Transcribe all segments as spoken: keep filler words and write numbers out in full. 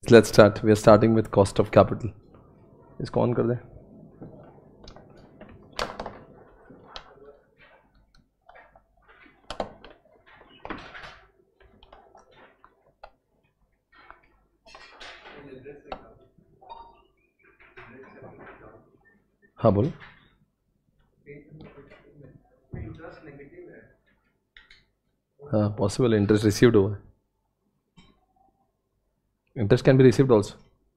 Let's start. We are starting with cost of capital. इसको on कर दें. हाँ बोलो. हाँ पॉसिबल इंटरेस्ट रिसीव्ड हुआ है. Interest can be received also.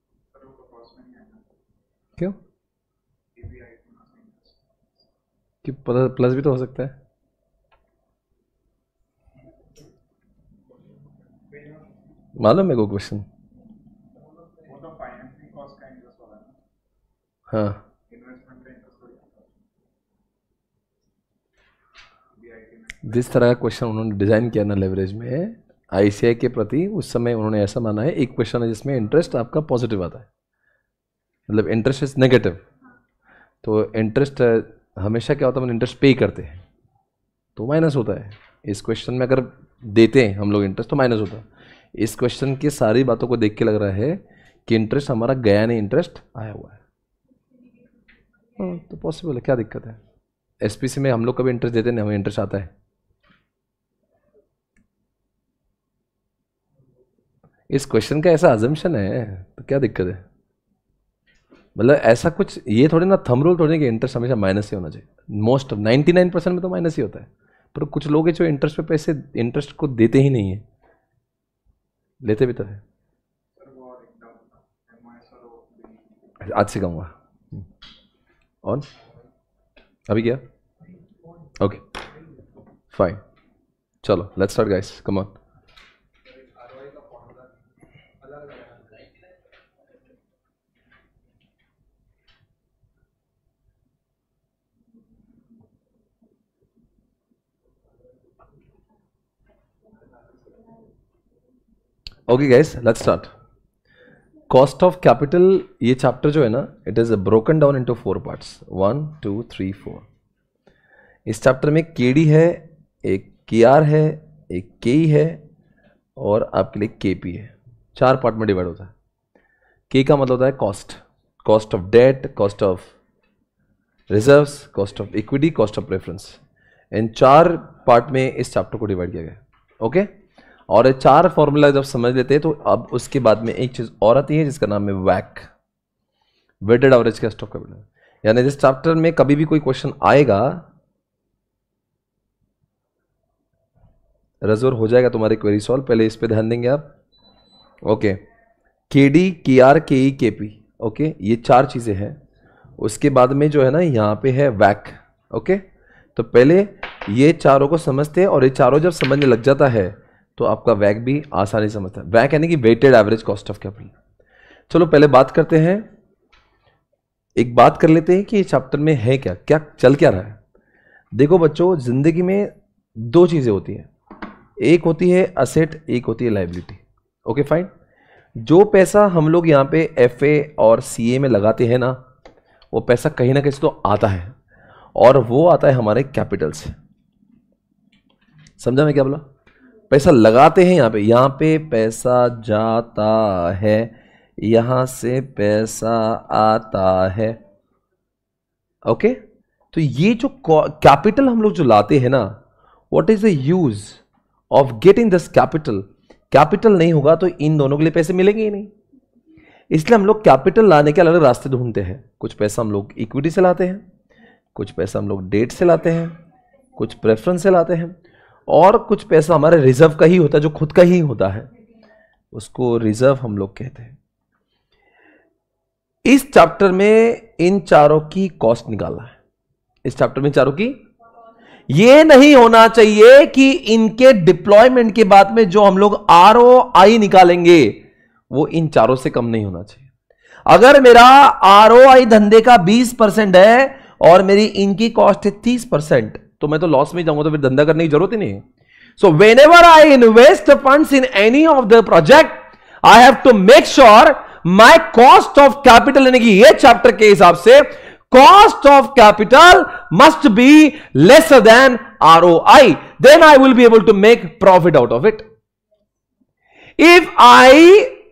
क्यों? कि प्लस भी तो हो सकता है. मालूम है को क्वेश्चन. हाँ जिस तरह का क्वेश्चन उन्होंने डिजाइन किया ना लेवरेज में आईसीआई के प्रति, उस समय उन्होंने ऐसा माना है एक क्वेश्चन है जिसमें इंटरेस्ट आपका पॉजिटिव आता है, मतलब इंटरेस्ट इज नेगेटिव. तो इंटरेस्ट हमेशा क्या होता है, इंटरेस्ट पे करते हैं तो माइनस होता है. इस क्वेश्चन में अगर देते हैं हम लोग इंटरेस्ट तो माइनस होता है. इस क्वेश्चन की सारी बातों को देख के लग रहा है कि इंटरेस्ट हमारा गया नहीं, इंटरेस्ट आया हुआ है. हाँ तो पॉसिबल है, क्या दिक्कत है. एसपीसी में हम लोग कभी इंटरेस्ट देते नहीं, हमें इंटरेस्ट आता है. इस क्वेश्चन का ऐसा अजम्पशन है तो क्या दिक्कत है. मतलब ऐसा कुछ ये थोड़ी ना थंब रूल थोड़ी कि इंटरेस्ट हमेशा माइनस ही होना चाहिए. मोस्ट नाइन्टी नाइन परसेंट में तो माइनस ही होता है, पर कुछ लोग हैं जो इंटरेस्ट पे पैसे इंटरेस्ट को देते ही नहीं है, लेते भी तो है. आज से कहूँगा ऑन अभी क्या. ओके फाइन, चलो let's start guys, come on. Okay guys let's start. Cost of capital ये चैप्टर जो है ना, it is broken down into four parts. One two three four. इस चैप्टर में केडी है, एक केआर है, एक केई है और आपके लिए केपी है. चार पार्ट में डिवाइड होता है. के का मतलब होता है cost, cost of debt, cost of reserves, cost of equity, cost of preference. इन चार पार्ट में इस चैप्टर को डिवाइड किया गया. Okay okay? और ये चार फॉर्मूला जब समझ लेते हैं तो अब उसके बाद में एक चीज और आती है जिसका नाम है वैक, weighted average cost of capital. यानी जिस चैप्टर में कभी भी कोई क्वेश्चन आएगा, रजोर हो जाएगा तुम्हारी क्वेरी सॉल्व, पहले इस पे ध्यान देंगे आप. Okay, KD, KR, KE, KP. Okay, ये चार चीजें हैं. उसके बाद में जो है ना यहां पे है वैक. ओके, तो पहले ये चारों को समझते हैं और ये चारों जब समझने लग जाता है तो आपका वैक भी आसानी समझता है. वैक यानी कि weighted average cost of capital. चलो पहले बात करते हैं, एक बात कर लेते हैं कि इस चैप्टर में है क्या, क्या चल क्या रहा है. देखो बच्चों, जिंदगी में दो चीजें होती हैं, एक होती है असेट, एक होती है लायबिलिटी. Okay fine. जो पैसा हम लोग यहाँ पे एफए और सीए में लगाते हैं ना, वो पैसा कहीं ना कहीं तो आता है और वो आता है हमारे कैपिटल से. समझा मैं क्या बोला. पैसा लगाते हैं यहाँ पे, यहाँ पे पैसा जाता है, यहां से पैसा आता है. ओके, तो ये जो कैपिटल हम लोग जो लाते हैं ना, what is the use of getting this capital. Capital नहीं होगा तो इन दोनों के लिए पैसे मिलेंगे ही नहीं. इसलिए हम लोग कैपिटल लाने के अलग रास्ते ढूंढते हैं. कुछ पैसा हम लोग इक्विटी से लाते हैं, कुछ पैसा हम लोग डेट से लाते हैं, कुछ प्रेफरेंस से लाते हैं, और कुछ पैसा हमारे रिजर्व का ही होता है, जो खुद का ही होता है, उसको रिजर्व हम लोग कहते हैं. इस चैप्टर में इन चारों की कॉस्ट निकालना है. इस चैप्टर में चारों की, ये नहीं होना चाहिए कि इनके डिप्लॉयमेंट के बाद में जो हम लोग आर ओ आई निकालेंगे वो इन चारों से कम नहीं होना चाहिए. अगर मेरा आर ओ आई धंधे का बीस परसेंट है और मेरी इनकी कॉस्ट है तीस परसेंट, तो मैं तो लॉस में जाऊंगा, तो फिर धंधा करने की जरूरत ही नहीं है. So whenever I invest funds in any of the project, I have to make sure my cost of capital, यानी कि ये चैप्टर के हिसाब से cost of capital must be lesser than R O I. Then I will be able to make profit out of it. If I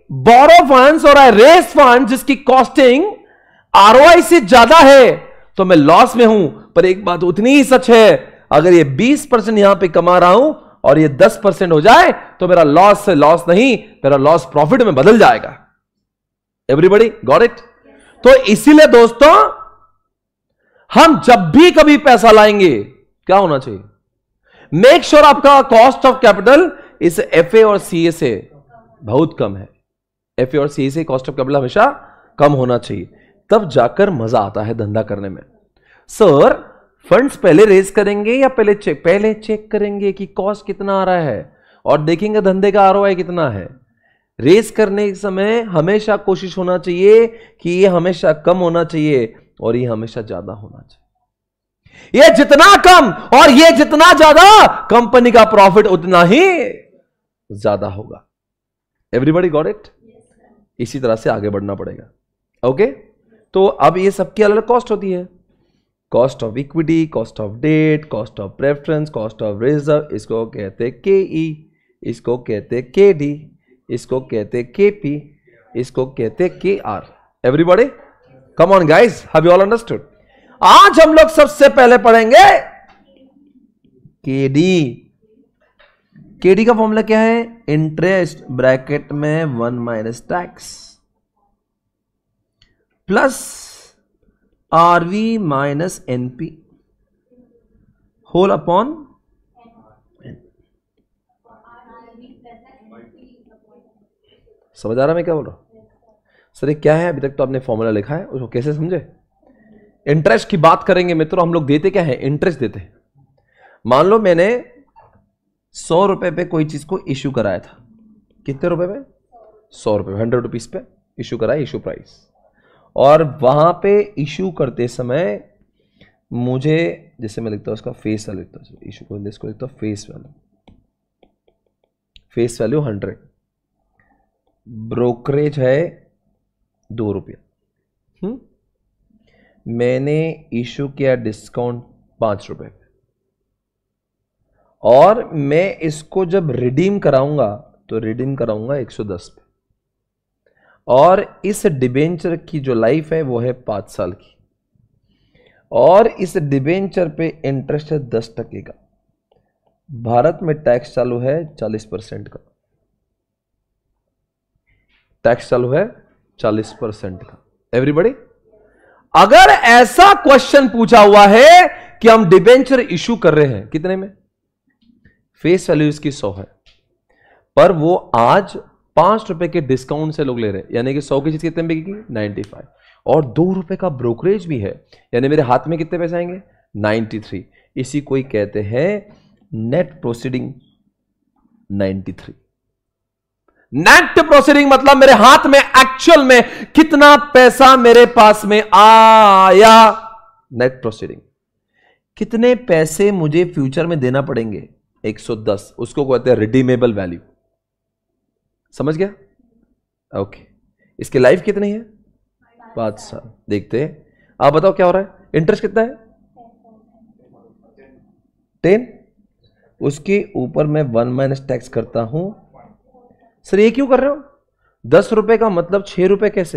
borrow funds और I raise fund जिसकी costing ROI से ज्यादा है तो मैं लॉस में हूं। पर एक बात उतनी ही सच है, अगर ये बीस परसेंट यहां पे कमा रहा हूं और ये दस परसेंट हो जाए तो मेरा लॉस से लॉस नहीं, मेरा लॉस प्रॉफिट में बदल जाएगा। Everybody got it? तो इसीलिए दोस्तों हम जब भी कभी पैसा लाएंगे क्या होना चाहिए, मेक श्योर sure आपका कॉस्ट ऑफ कैपिटल इस एफए और सीए से बहुत कम है। एफए और सीए से कॉस्ट ऑफ कैपिटल हमेशा कम होना चाहिए, तब जाकर मजा आता है धंधा करने में। सर फंड्स पहले रेज करेंगे या पहले चेक? पहले चेक करेंगे कि कॉस्ट कितना आ रहा है और देखेंगे धंधे का आरओआई कितना है। रेज करने के समय हमेशा कोशिश होना चाहिए कि ये हमेशा कम होना चाहिए और ये हमेशा ज्यादा होना चाहिए। ये जितना कम और ये जितना ज्यादा, कंपनी का प्रॉफिट उतना ही ज्यादा होगा। Everybody got it? इसी तरह से आगे बढ़ना पड़ेगा। Okay okay? तो अब ये सबकी अलग अलग कॉस्ट होती है, cost of equity, cost of debt, cost of preference, cost of reserve, इसको कहते हैं के ई, इसको कहते हैं के डी, इसको कहते हैं के पी, इसको कहते हैं K R. Everybody come on guys, have you all understood? आज हम लोग सबसे पहले पढ़ेंगे के डी। के डी का फॉर्मूला क्या है? इंटरेस्ट ब्रैकेट में one minus tax plus RV minus NP whole upon N. समझ आ रहा मैं क्या बोल रहा हूं? सर ये क्या है? अभी तक तो आपने फॉर्मूला लिखा है, उसको कैसे समझे? इंटरेस्ट की बात करेंगे मित्रों। हम लोग देते क्या है? इंटरेस्ट देते हैं। मान लो मैंने सौ रुपए पे कोई चीज को इश्यू कराया था। कितने रुपए पे? सौ रुपए, हंड्रेड रुपीज पे इश्यू कराया, इश्यू प्राइस। और वहां पे इश्यू करते समय मुझे, जैसे मैं लिखता हूं उसका फेस वैल्यू लिखता हूं, इश्यू को इसको लिखता हूं face value, face value hundred, brokerage है दो रुपया, हम्म मैंने इशू किया डिस्काउंट पांच रुपए पे, और मैं इसको जब रिडीम कराऊंगा तो रिडीम कराऊंगा एक सौ दस पे, और इस डिबेंचर की जो लाइफ है वो है पांच साल की, और इस डिबेंचर पे इंटरेस्ट है दस टके का। भारत में टैक्स चालू है चालीस परसेंट का, टैक्स चालू है चालीस परसेंट का। एवरीबॉडी, अगर ऐसा क्वेश्चन पूछा हुआ है कि हम डिबेंचर इशू कर रहे हैं कितने में, फेस वैल्यू इसकी सौ है, पर वो आज पांच रुपए के डिस्काउंट से लोग ले रहे हैं, यानी कि सौ की चीज कितने में बिकेगी? नाइन्टी फाइव, और दो रुपए का ब्रोकरेज भी है, यानी मेरे हाथ में कितने पैसे आएंगे? Ninety three. इसी को ही कहते हैं net proceeding ninety three. Net proceeding मतलब मेरे हाथ में एक्चुअल में कितना पैसा मेरे पास में आया। नेट प्रोसीडिंग, कितने पैसे मुझे फ्यूचर में देना पड़ेंगे? एक सौ दस, उसको कहते हैं रिडीमेबल वैल्यू। समझ गया? ओके, इसकी लाइफ कितनी है? पांच साल। देखते हैं, आप बताओ क्या हो रहा है? इंटरेस्ट कितना है? टेन, उसके ऊपर मैं वन माइनस टैक्स करता हूं। सर ये क्यों कर रहे हो? दस रुपए का मतलब छह रुपए कैसे?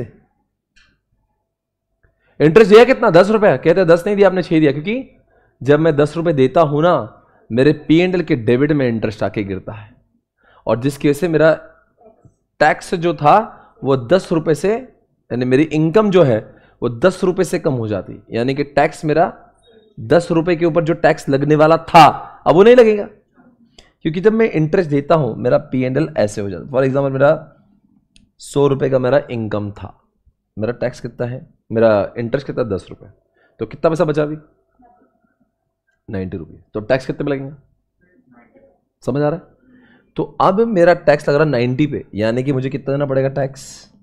इंटरेस्ट दिया कितना? दस रुपए। कहते हैं दस नहीं दिया आपने, छह दिया, क्योंकि जब मैं दस रुपए देता हूं ना, मेरे पी एंड एल के डेबिट में इंटरेस्ट आके गिरता है, और जिसकी वजह से मेरा टैक्स जो था वो दस रुपए से, यानी मेरी इनकम जो है वो दस रुपए से कम हो जाती, यानी कि टैक्स मेरा दस रुपए के ऊपर जो टैक्स लगने वाला था अब वो नहीं लगेगा, क्योंकि जब मैं इंटरेस्ट देता हूं मेरा पी एंड एल ऐसे हो जाता। फॉर एग्जाम्पल, मेरा सौ रुपए का मेरा इनकम था, मेरा टैक्स कितना है, मेरा इंटरेस्ट कितना? दस रुपए, तो कितना पैसा बचा अभी? नाइन्टी रुपये। तो टैक्स कितने पे लगेंगे? समझ आ रहा है? तो अब मेरा टैक्स लग रहा है नाइन्टी पे, यानी कि मुझे कितना देना पड़ेगा टैक्स?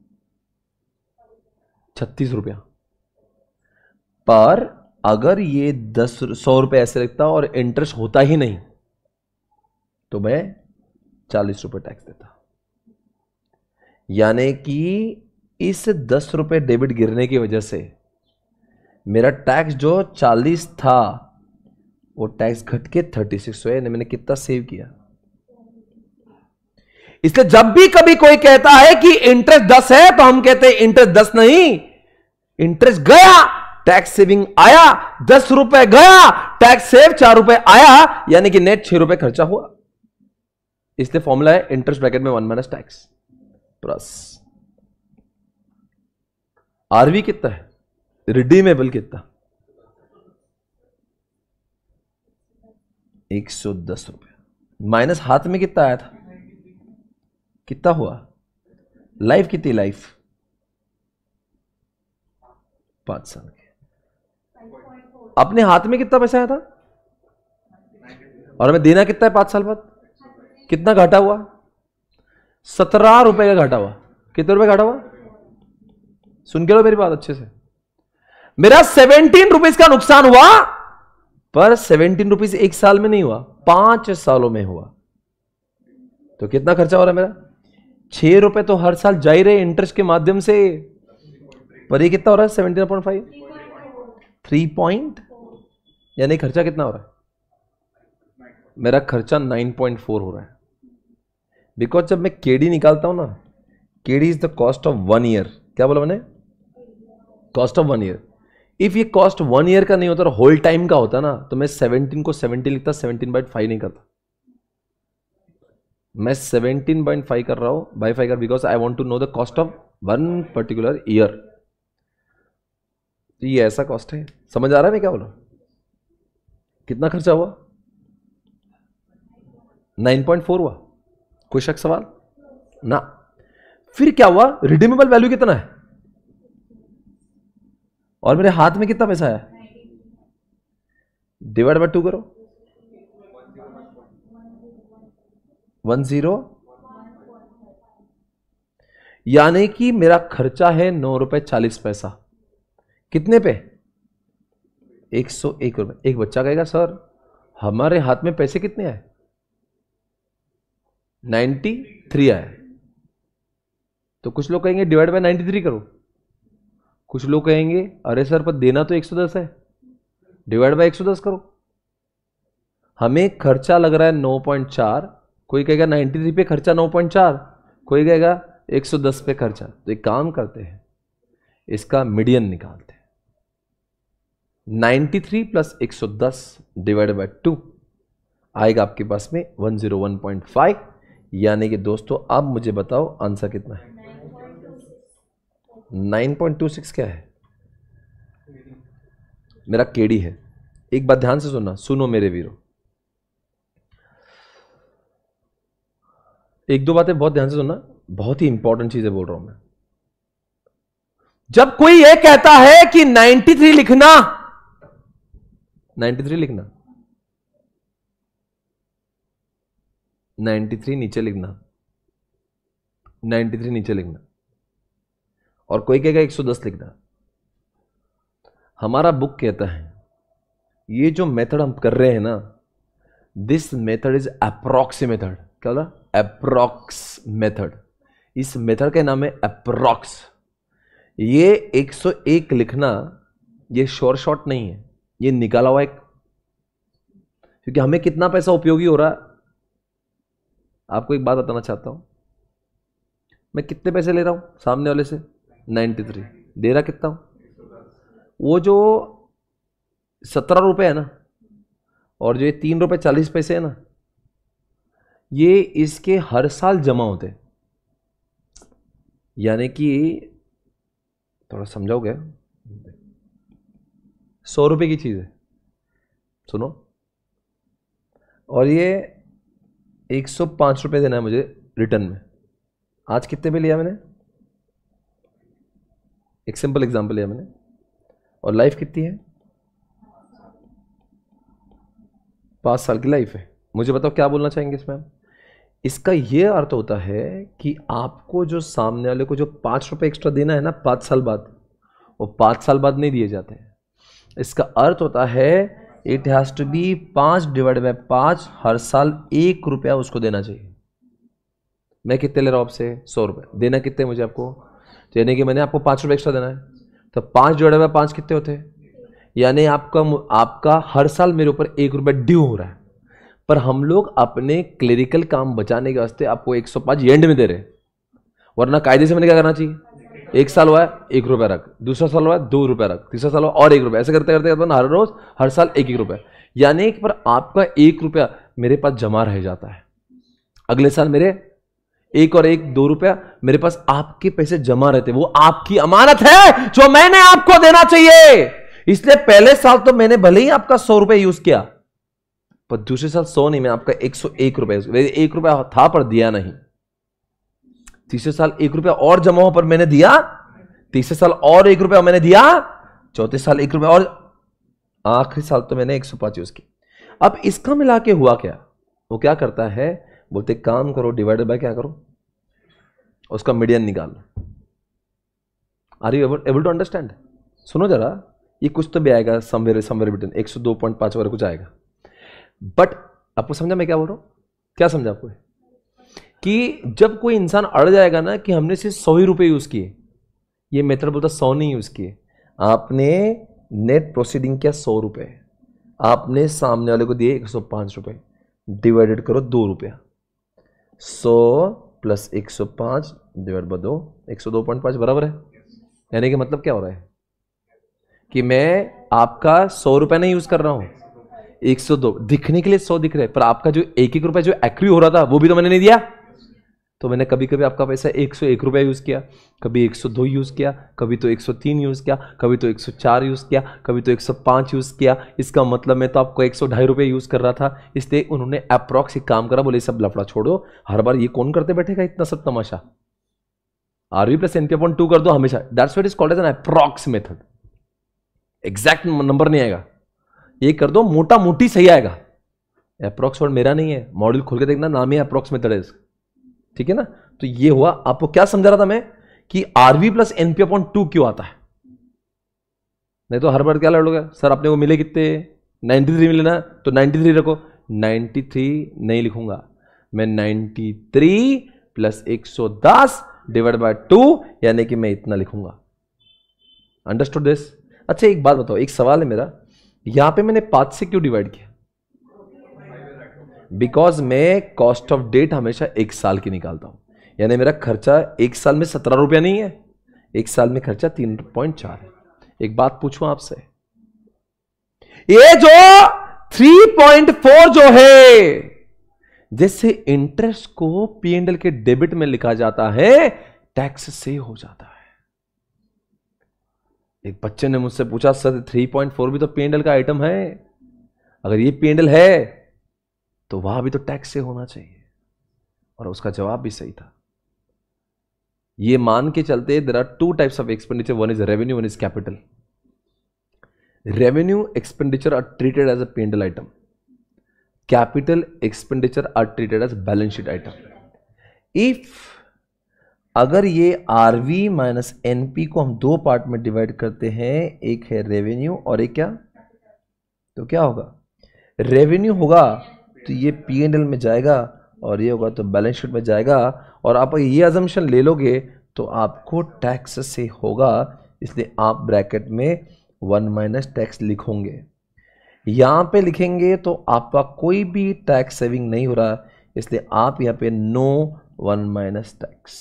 छत्तीस रुपया। पर अगर ये दस सौ रुपए ऐसे लगता और इंटरेस्ट होता ही नहीं तो मैं चालीस रुपए टैक्स देता, यानी कि इस दस रुपए डेबिट गिरने की वजह से मेरा टैक्स जो चालीस था वो टैक्स घट के थर्टी सिक्स हुआ, यानी मैंने कितना सेव किया? इसलिए जब भी कभी कोई कहता है कि इंटरेस्ट दस है तो हम कहते हैं इंटरेस्ट दस नहीं, इंटरेस्ट गया, टैक्स सेविंग आया, दस रुपए गया, टैक्स सेव चार रुपए आया, यानी कि नेट छह रुपए खर्चा हुआ। इसलिए फॉर्मूला है इंटरेस्ट ब्रैकेट में one minus tax plus RV कितना है, रिडीमेबल कितना, एक सौ दस रुपए, माइनस हाथ में कितना आया था, कितना हुआ, लाइफ कितनी, लाइफ पांच साल के, अपने हाथ में कितना पैसा आया था और हमें देना कितना है पांच साल बाद, कितना घाटा हुआ, सत्रह रुपए का घाटा हुआ। कितने रुपए घाटा हुआ, सुन के लो मेरी बात अच्छे से, मेरा सेवनटीन रुपीज का नुकसान हुआ, पर सेवनटीन रुपीज एक साल में नहीं हुआ, पांच सालों में हुआ। तो कितना खर्चा हो रहा है मेरा, छह रुपए तो हर साल जा ही रहे इंटरेस्ट के माध्यम से, पर ये कितना हो रहा है, seventeen point five, three point, यानी खर्चा कितना हो रहा है, मेरा खर्चा नाइन पॉइंट फोर हो रहा है। बिकॉज जब मैं केडी निकालता हूं ना, KD is the cost of one year, क्या बोला मैंने, cost of one year. If ये कॉस्ट वन ईयर का नहीं होता और होल टाइम का होता ना, तो मैं सेवनटीन को सेवनटीन लिखता, सेवनटीन बाई फाइव नहीं करता, मैं सेवनटीन बाई फाइव कर रहा हूं, बाई फाइव कर, because I want to know the cost of one particular year. तो ये ऐसा कॉस्ट है, समझ आ रहा है मैं क्या बोला, कितना खर्चा हुआ, नाइन पॉइंट फोर हुआ, कोई शक सवाल ना। फिर क्या हुआ, रिडीमेबल वैल्यू कितना है और मेरे हाथ में कितना पैसा है, डिवाइड बाय टू करो, वन जीरो, यानी कि मेरा खर्चा है नौ रुपए चालीस पैसा, कितने पे, एक सौ एक रुपए। एक बच्चा कहेगा सर हमारे हाथ में पैसे कितने आए, नाइन्टी थ्री आए। तो कुछ लोग कहेंगे डिवाइड बाय नाइन्टी थ्री करो, कुछ लोग कहेंगे अरे सर पर देना तो एक सौ दस है, डिवाइड बाय एक सौ दस करो। हमें खर्चा लग रहा है नौ पॉइंट चार, कोई कहेगा तिरानवे पे खर्चा नौ पॉइंट चार, कोई कहेगा एक सौ दस पे खर्चा। तो एक काम करते हैं, इसका मीडियन निकालते हैं, तिरानवे प्लस एक सौ दस डिवाइड बाय टू आएगा आपके पास में one zero one point five. यानी कि दोस्तों अब मुझे बताओ आंसर कितना है, नाइन पॉइंट टू सिक्स क्या है, मेरा केडी है। एक बात ध्यान से सुनना, सुनो मेरे वीरो, एक दो बातें बहुत ध्यान से सुनना, बहुत ही इंपॉर्टेंट चीजें बोल रहा हूं मैं। जब कोई ये कहता है कि तिरानवे लिखना, तिरानवे लिखना, तिरानवे नीचे लिखना, तिरानवे नीचे लिखना, और कोई कहेगा एक सौ दस लिखना। हमारा बुक कहता है ये जो मेथड हम कर रहे हैं ना, this method is approx method. क्या होता है, अप्रॉक्स मेथड। इस मेथड का नाम है अप्रॉक्स। ये एक सौ एक लिखना ये श्योर शॉट नहीं है, ये निकाला हुआ एक, क्योंकि हमें कितना पैसा उपयोगी हो रहा है। आपको एक बात बताना चाहता हूं, मैं कितने पैसे ले रहा हूं सामने वाले से, तिरानवे, दे रहा कितना हूं, वो जो सत्रह रुपए है ना, और जो ये तीन रुपए चालीस पैसे है ना, ये इसके हर साल जमा होते हैं। यानी कि थोड़ा समझाओगे, सौ रुपए की चीज है, सुनो, और ये एक सौ पांच रुपए देना है मुझे रिटर्न में। आज कितने पे लिया मैंने, एक सिंपल एग्जांपल लिया मैंने, और लाइफ कितनी है, पांच साल की लाइफ है। मुझे बताओ क्या बोलना चाहेंगे इसमें। इसका यह अर्थ होता है कि आपको जो सामने वाले को जो पांच रुपए एक्स्ट्रा देना है ना पांच साल बाद, वो पांच साल बाद नहीं दिए जाते हैं। इसका अर्थ होता है इट हैज टू बी पांच डिवाइड बाय पांच, हर साल एक रुपया उसको देना चाहिए। मैं कितने ले रहा हूं आपसे, सौ रुपए, देना कितने मुझे आपको, तो यानी कि मैंने आपको पांच रुपए एक्स्ट्रा देना है, तो पांच डिवाइड बाय पांच कितने होते हैं, यानी आपका आपका हर साल मेरे ऊपर एक रुपया ड्यू हो रहा है। पर हम लोग अपने क्लेरिकल काम बचाने के वास्ते आपको एक सौ पाँच एंड में दे रहे, वरना कायदे से मैंने क्या करना चाहिए, एक साल हुआ है एक रुपया रख, दूसरा साल हुआ है दो रुपया रख, तीसरा साल हुआ और एक रुपया, ऐसे करते करते करते हर रोज हर साल एक एक रुपया, यानी कि पर आपका एक रुपया मेरे पास जमा रह जाता है, अगले साल मेरे एक और एक दो रुपया मेरे पास आपके पैसे जमा रहते, वो आपकी अमानत है जो मैंने आपको देना चाहिए। इसलिए पहले साल तो मैंने भले ही आपका सौ रुपया यूज किया, पर दूसरे साल सौ नहीं, मैं आपका एक सौ एक रुपया, एक रुपया था पर दिया नहीं, तीसरे साल एक रुपया और जमा हो पर मैंने दिया, तीसरे साल और एक रुपया मैंने दिया, चौथे साल एक रुपया और आखिरी साल तो मैंने एक सौ पांच यूज की। अब इसका मिला के हुआ क्या, वो क्या करता है, बोलते काम करो डिवाइडेड बाय क्या करो, उसका मीडियन निकालो। Are you able to understand? सुनो जरा, ये कुछ तो भी आएगा समवेयर समवेयर बिटवीन एक सौ दो पॉइंट पांच वगैरह कुछ आएगा, बट आपको समझा मैं क्या बोल रहा हूं? क्या समझा आपको? कि जब कोई इंसान अड़ जाएगा ना कि हमने सिर्फ सौ ही रुपए यूज किए, ये मेथड बोलता सौ नहीं यूज किए, आपने नेट प्रोसीडिंग किया सौ रुपए, आपने सामने वाले को दिए एक सौ पांच रुपए, डिवाइडेड करो दो रुपया, सौ प्लस एक सौ पांच डिवाइड बाय दो, एक सौ दो पॉइंट पांच बराबर है। यानी कि मतलब क्या हो रहा है कि मैं आपका सौ रुपया नहीं यूज कर रहा हूं, एक सौ दो दिखने के लिए सौ दिख रहे, पर आपका जो एक एक रुपया जो एक्री हो रहा था वो भी तो मैंने नहीं दिया। तो मैंने कभी कभी आपका पैसा एक सौ एक रुपया यूज किया, कभी एक सौ दो यूज किया, कभी तो एक सौ तीन यूज किया, कभी तो एक सौ चार यूज किया, कभी तो एक सौ पांच यूज किया। इसका मतलब मैं तो आपको एक सौ ढाई रुपये यूज कर रहा था, इसलिए उन्होंने अप्रॉक्स एक काम करा, बोले सब लफड़ा छोड़ो, हर बार ये कौन करते बैठेगा इतना सब तमाशा, RV plus NP upon two कर दो हमेशा, that's what is called as an approx method. Exact number नहीं आएगा, ये कर दो मोटा मोटी सही आएगा। अप्रॉक्स वर्ड मेरा नहीं है, मॉडल खोल के देखना, नाम ही अप्रॉक्स मेथड है, ठीक है ना। तो ये हुआ, आपको क्या समझा रहा था मैं कि RV plus NP upon two क्यों आता है, नहीं तो हर बार क्या लड़ोगे, सर अपने को मिले कितने तिरानवे मिले ना, तो तिरानवे रखो, तिरानवे नहीं लिखूंगा मैं, तिरानवे प्लस एक सौ दस डिवाइड बाय टू, यानी कि मैं इतना लिखूंगा। Understood this? अच्छा एक बात बताओ, एक सवाल है मेरा, यहां पे मैंने पांच से क्यों डिवाइड किया? बिकॉज मैं कॉस्ट ऑफ डेट हमेशा एक साल की निकालता हूं, यानी मेरा खर्चा एक साल में सत्रह रुपया नहीं है, एक साल में खर्चा तीन पॉइंट चार है। एक बात पूछूं आपसे, ये जो तीन पॉइंट चार जो है, जैसे इंटरेस्ट को पी एंड एल के डेबिट में लिखा जाता है, टैक्स से हो जाता है। एक बच्चे ने मुझसे पूछा, सर तीन पॉइंट चार भी तो पी एंड एल का आइटम है, अगर ये पी एंड एल है तो वहां भी तो टैक्स से होना चाहिए, और उसका जवाब भी सही था। ये मान के चलते there are two types of expenditure, one is revenue, one is capital. Revenue expenditure are treated as a P and L item, capital expenditure are treated as balance sheet item. If अगर ये RV minus NP को हम दो part में divide करते हैं, एक है रेवेन्यू और एक क्या, तो क्या होगा, रेवेन्यू होगा तो ये पी एंड एल में जाएगा, और ये होगा तो बैलेंस शीट में जाएगा, और आप ये अजम्पशन ले लोगे तो आपको टैक्स से होगा, इसलिए आप ब्रैकेट में वन माइनस टैक्स लिखोगे। यहां पे लिखेंगे तो आपका कोई भी टैक्स सेविंग नहीं हो रहा, इसलिए आप यहां पे नो वन माइनस टैक्स।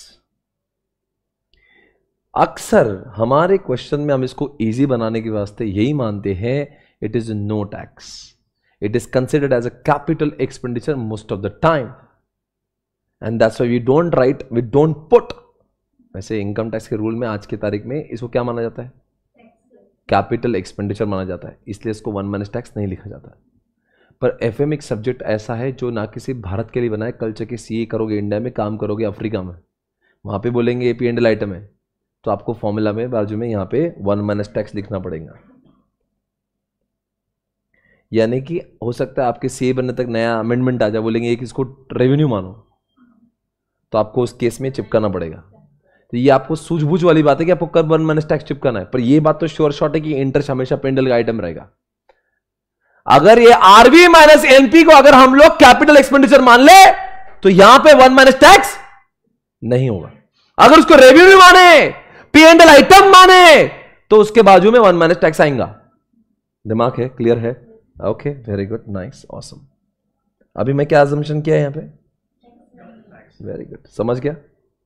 अक्सर हमारे क्वेश्चन में हम इसको इजी बनाने के वास्ते यही मानते हैं, it is no tax, it is considered as a capital expenditure most of the time, and that's why we don't write, we don't put। वैसे इनकम टैक्स के रूल में आज की तारीख में इसको क्या माना जाता है, कैपिटल एक्सपेंडिचर माना जाता है, इसलिए इसको वन माइनस टैक्स नहीं लिखा जाता। पर एफएम एक सब्जेक्ट ऐसा है जो ना किसी भारत के लिए बना है, कल चके सीए करोगे, इंडिया में काम करोगे, अफ्रीका में, वहां पे बोलेंगे a P and L item है, तो आपको फॉर्मूला में बाजू में यहाँ पे वन माइनस टैक्स लिखना पड़ेगा। यानी कि हो सकता है आपके सीए बनने तक नया अमेंडमेंट आ जाए, बोलेंगे एक इसको रेवेन्यू मानो, तो आपको उस केस में चिपकाना पड़ेगा। तो ये आपको सूझबूझ वाली बात है कि आपको कब वन माइनस टैक्स चिपकाना है, पर ये बात तो श्योर शॉर्ट है कि इंटरेस्ट हमेशा पी एंड एल का आइटम रहेगा। अगर ये आरवी माइनस एनपी को अगर हम लोग कैपिटल एक्सपेंडिचर मान ले तो यहां पे वन माइनस टैक्स नहीं होगा। अगर उसको रेवेन्यू माने, पी एंड एल आइटम माने, तो उसके बाजू में वन माइनस टैक्स आएगा। दिमाग है, क्लियर है? Okay, very good, nice, awesome. अभी मैं क्या अजम्पशन किया यहां पे? वेरी गुड, समझ गया?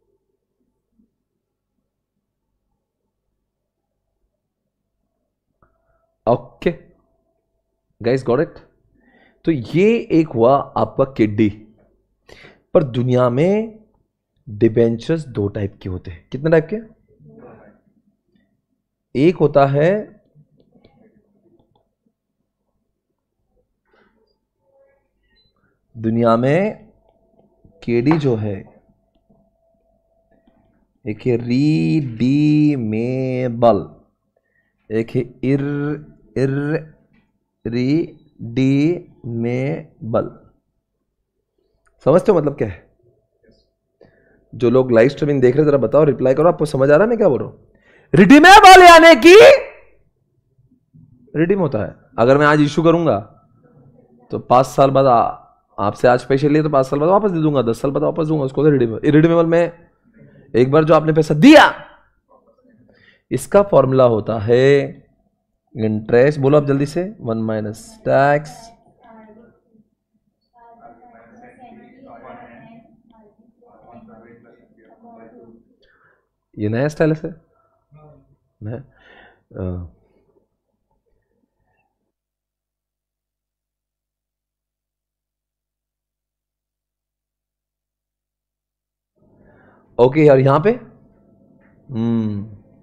Okay guys, got it? तो ये एक हुआ आपका किड्डी। पर दुनिया में डिबेंचर्स दो टाइप के होते हैं। कितने टाइप के? एक होता है दुनिया में केडी जो है, एक है रीडीमेबल, एक है इर इर रीडीमेबल। समझते हो मतलब क्या है? जो लोग लाइव स्ट्रीमिंग देख रहे हैं जरा बताओ, रिप्लाई करो, आपको समझ आ रहा है मैं क्या बोल रहा हूं? रिडीमेबल यानी कि रिडीम होता है। अगर मैं आज इशू करूंगा तो पांच साल बाद आपसे आज पैसे लिए तो पांच साल बाद वापस दे दूंगा, दस साल बाद वापस दूंगा उसको। रिडीमेबल। इरिडीमेबल में एक बार जो आपने पैसा दिया, इसका फॉर्मूला होता है इंटरेस्ट। बोलो आप जल्दी से। वन माइनस टैक्स ये नया स्टाइल है मैं ओके यार यहां पे हम्म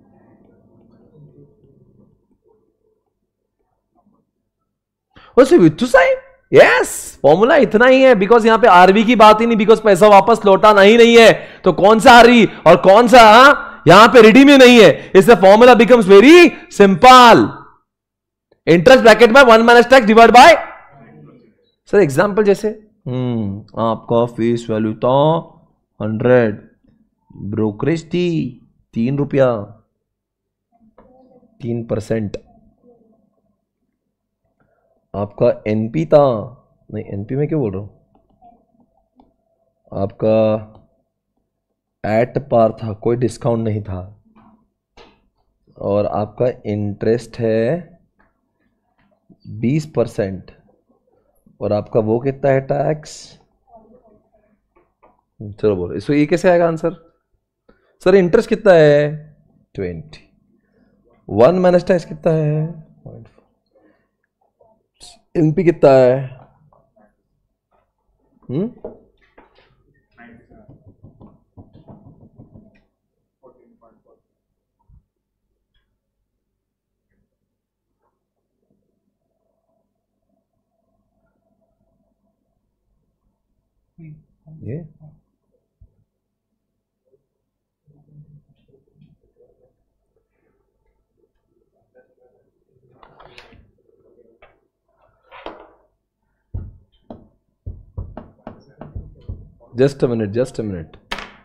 यस, फॉर्मूला इतना ही है। बिकॉज यहां पे आरवी की बात ही नहीं, बिकॉज पैसा वापस लौटाना ही नहीं है। तो कौन सा आरवी और कौन सा यहां पे रिडीम ही नहीं है, इससे formula becomes very simple. Interest bracket में one minus tax divide by. Sir example जैसे हम्म आपका फेस वैल्यू था हंड्रेड, ब्रोकरेज थी तीन रुपया, तीन परसेंट। आपका एनपी था, नहीं एनपी में क्यों बोल रहा हूं, आपका एट पार था, कोई डिस्काउंट नहीं था, और आपका इंटरेस्ट है बीस परसेंट, और आपका वो कितना है टैक्स। चलो बोलो इसको, ये कैसे आएगा आंसर? सर इंटरेस्ट कितना है ट्वेंटी, वन माइनस टैक्स कितना है पॉइंट फोर, एनपी कितना है हम्म ये just a minute just a minute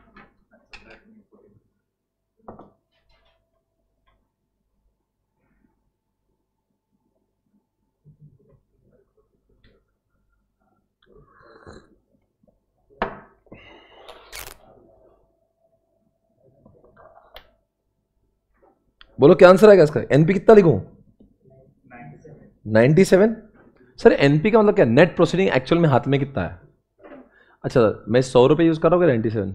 बोलो क्या आंसर आएगा इसका? एनपी कितना लिखूं? Ninety seven. सर एनपी का मतलब क्या? नेट प्रोसीडिंग एक्चुअल में हाथ में कितना है? अच्छा मैं सौ रुपए यूज कर रहा हूँ नाइन्टी सेवन,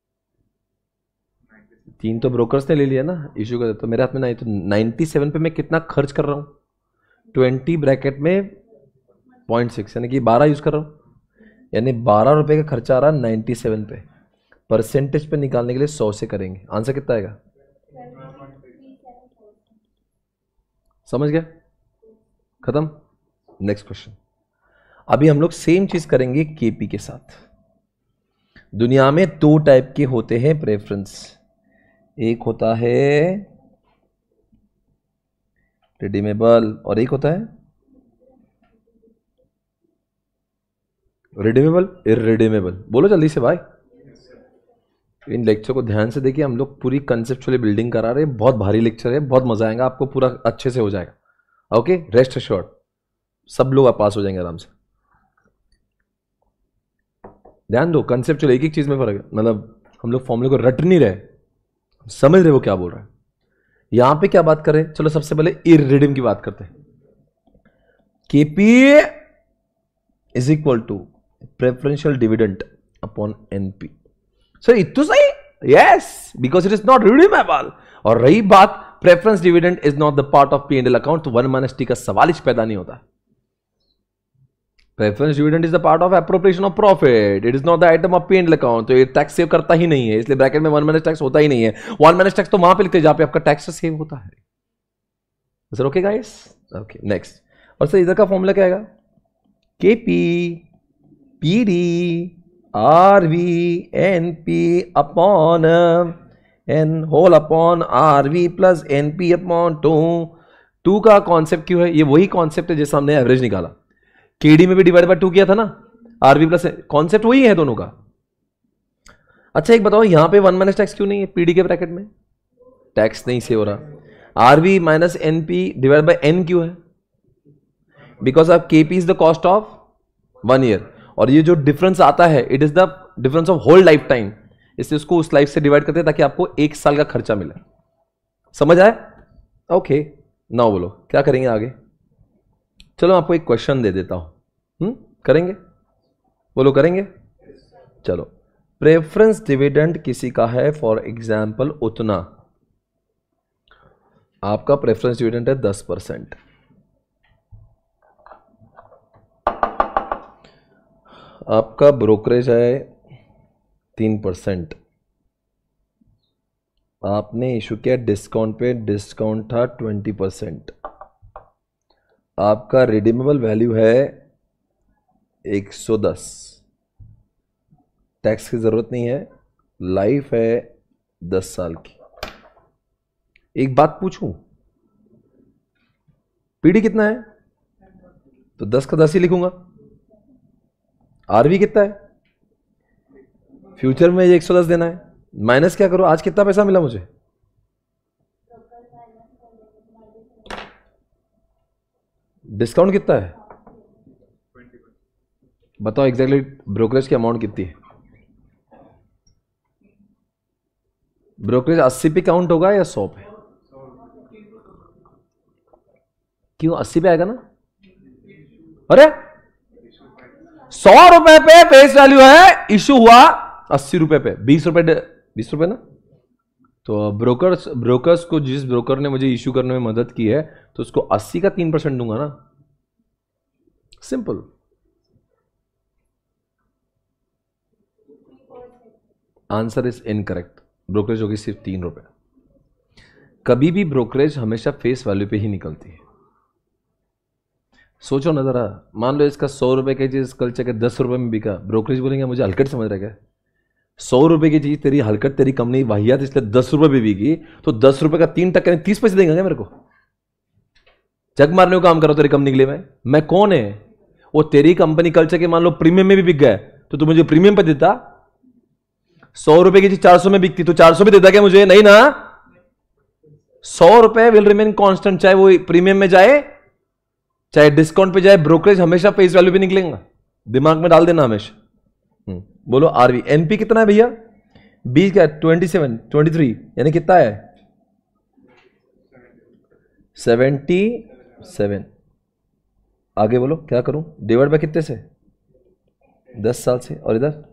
तीन तो ब्रोकर्स ने ले लिया ना इशू कर, तो मेरे हाथ में नहीं। तो नाइन्टी सेवन पे मैं कितना खर्च कर रहा हूँ? ट्वेंटी ब्रैकेट में पॉइंट सिक्स, यानी कि बारह यूज कर रहा हूँ, यानी बारह रुपए का खर्चा आ रहा है नाइन्टी सेवन पे। परसेंटेज पे निकालने के लिए सौ से करेंगे, आंसर कितना आएगा? समझ गया? खत्म। Next question. अभी हम लोग सेम चीज करेंगे केपी के साथ। दुनिया में दो टाइप के होते हैं प्रेफरेंस, एक होता है रिडीमेबल और एक होता है रिडीमेबल इररिडीमेबल। बोलो जल्दी से भाई। इन लेक्चर को ध्यान से देखिए, हम लोग पूरी कंसेप्चुअली बिल्डिंग करा रहे हैं। बहुत भारी लेक्चर है, बहुत मजा आएगा आपको, पूरा अच्छे से हो जाएगा। ओके, रेस्ट अश्योर्ड, सब लोग आप पास हो जाएंगे आराम से। ध्यान दो, कंसेप्चुअल एक एक चीज में फर्क है, मतलब हम लोग फॉर्मूले को रट नहीं रहे, समझ रहे वो क्या बोल रहा है। यहां पे क्या बात करें? चलो सबसे पहले इररिडीम की बात करते हैं। KP is equal to preferential dividend upon NP. Sir इतना सही, yes, because it is not redeemable. और रही बात preference dividend is not the part of P and L account, तो वन माइनस टी का सवाल ही पैदा नहीं होता। Preference dividend is the part of appropriation of profit, it is not the item of P and L account, तो ये tax save करता ही नहीं है, इसलिए ब्रैकेट में वन माइनस टैक्स होता ही नहीं है। वन माइनस टैक्स तो वहां पे लिखते हैं जहां पे आपका टैक्स सेव होता है। Sir okay guys, okay next. और सर इधर का फॉर्मूला क्या आएगा? K P P D R V N P upon N whole upon R V plus N P upon two. Two का कॉन्सेप्ट क्यों है? ये वही कॉन्सेप्ट है जैसे हमने एवरेज निकाला, केडी में भी डिवाइड बाय टू किया था ना, आरबी प्लस, कॉन्सेप्ट वही है दोनों का। अच्छा एक बताओ, यहां पे वन माइनस टैक्स क्यों नहीं है पीडी के ब्रैकेट में? टैक्स नहीं से हो रहा। RB minus NP divide by N क्यों है? Because of KP is the cost of one year, और ये जो डिफरेंस आता है it is the difference of whole life time, इसलिए उसको उस लाइफ से डिवाइड करते हैं ताकि आपको एक साल का खर्चा मिले। समझ आए? ओके नाउ बोलो क्या करेंगे आगे? चलो मैं आपको एक क्वेश्चन दे देता हूं, हम्म करेंगे? बोलो करेंगे? चलो, प्रेफरेंस डिविडेंड किसी का है फॉर एग्जाम्पल उतना, आपका प्रेफरेंस डिविडेंड है दस परसेंट, आपका ब्रोकरेज है तीन परसेंट, आपने इशू किया डिस्काउंट पे, डिस्काउंट था ट्वेंटी परसेंट, आपका रिडीमेबल वैल्यू है एक सौ दस, टैक्स की जरूरत नहीं है, लाइफ है दस साल की। एक बात पूछूं, पीडी कितना है? तो दस का दस ही लिखूंगा। आरवी कितना है? फ्यूचर में एक सौ दस देना है, माइनस क्या करो, आज कितना पैसा मिला मुझे? डिस्काउंट कितना है बताओ एग्जैक्टली, ब्रोकरेज की अमाउंट कितनी है? ब्रोकरेज अस्सी पे काउंट होगा या सौ पे? क्यों अस्सी पे आएगा ना? अरे सौ रुपए पे फेस वैल्यू है, इशू हुआ अस्सी रुपए पे, बीस रुपए बीस रुपए ना। तो ब्रोकर्स ब्रोकर्स को जिस ब्रोकर ने मुझे इशू करने में मदद की है तो उसको अस्सी का तीन परसेंट दूंगा ना, simple. Answer is incorrect, brokerage होगी सिर्फ तीन रुपए। कभी भी ब्रोकरेज हमेशा फेस वैल्यू पे ही निकलती है। सोचो ना जरा, मान लो इसका सौ रुपए की चीज कल चके दस रुपए में बिका, ब्रोकरेज बोलेंगे मुझे हलकट समझ रहा क्या? सौ रुपए की चीज तेरी हलकट, तेरी कंपनी वाहियात इसलिए दस रुपए पे बिकी, तो दस रुपए का तीन टक्का तीस पैसे देंगे मेरे को? जग मारने को काम करो तेरी कंपनी के लिए। मैं मैं कौन है? वो तेरी कंपनी कल चके मान लो प्रीमियम में भी बिक गया तो तू मुझे प्रीमियम पे देता? सौ रुपए की चीज चार सौ में बिकती तो चार सौ भी देता क्या मुझे? नहीं ना। सौ रुपए विल रिमेन कांस्टेंट, चाहे वो प्रीमियम में जाए चाहे डिस्काउंट पे जाए, ब्रोकरेज हमेशा फेस वैल्यू पे निकलेगा, दिमाग में डाल देना हमेशा। बोलो आरवी, एनपी कितना है भैया? बी क्या? ट्वेंटी सेवन ट्वेंटी थ्री यानी कितना है? Seventy seven. आगे बोलो क्या करूं? डिवाइड बाय कितने से? दस साल से, और इधर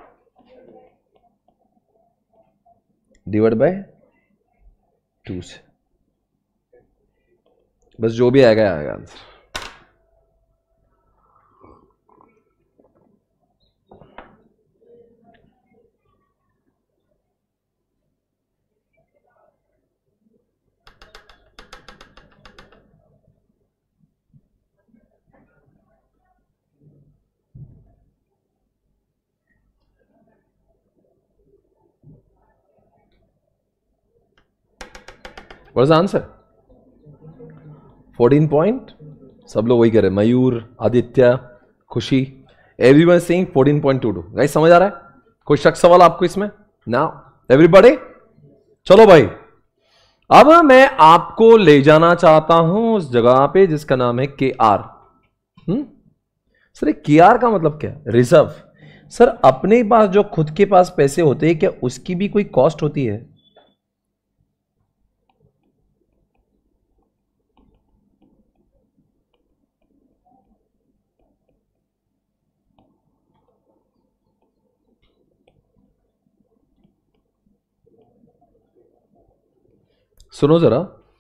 डिवाइड बाय टू से। बस जो भी आएगा आएगा answer. What is the answer? Fourteen point, सब लोग वही कह रहे हैं, Mayur, Aditya, Khushi, everyone saying fourteen point two two. Guys समझ आ रहा है? कोई शक सवाल आपको इसमें? नाउ एवरीबॉडी चलो भाई, अब मैं आपको ले जाना चाहता हूं उस जगह पे जिसका नाम है के आर। हम्म सर के आर का मतलब क्या? रिजर्व। सर अपने पास जो खुद के पास पैसे होते हैं क्या उसकी भी कोई कॉस्ट होती है? सुनो जरा,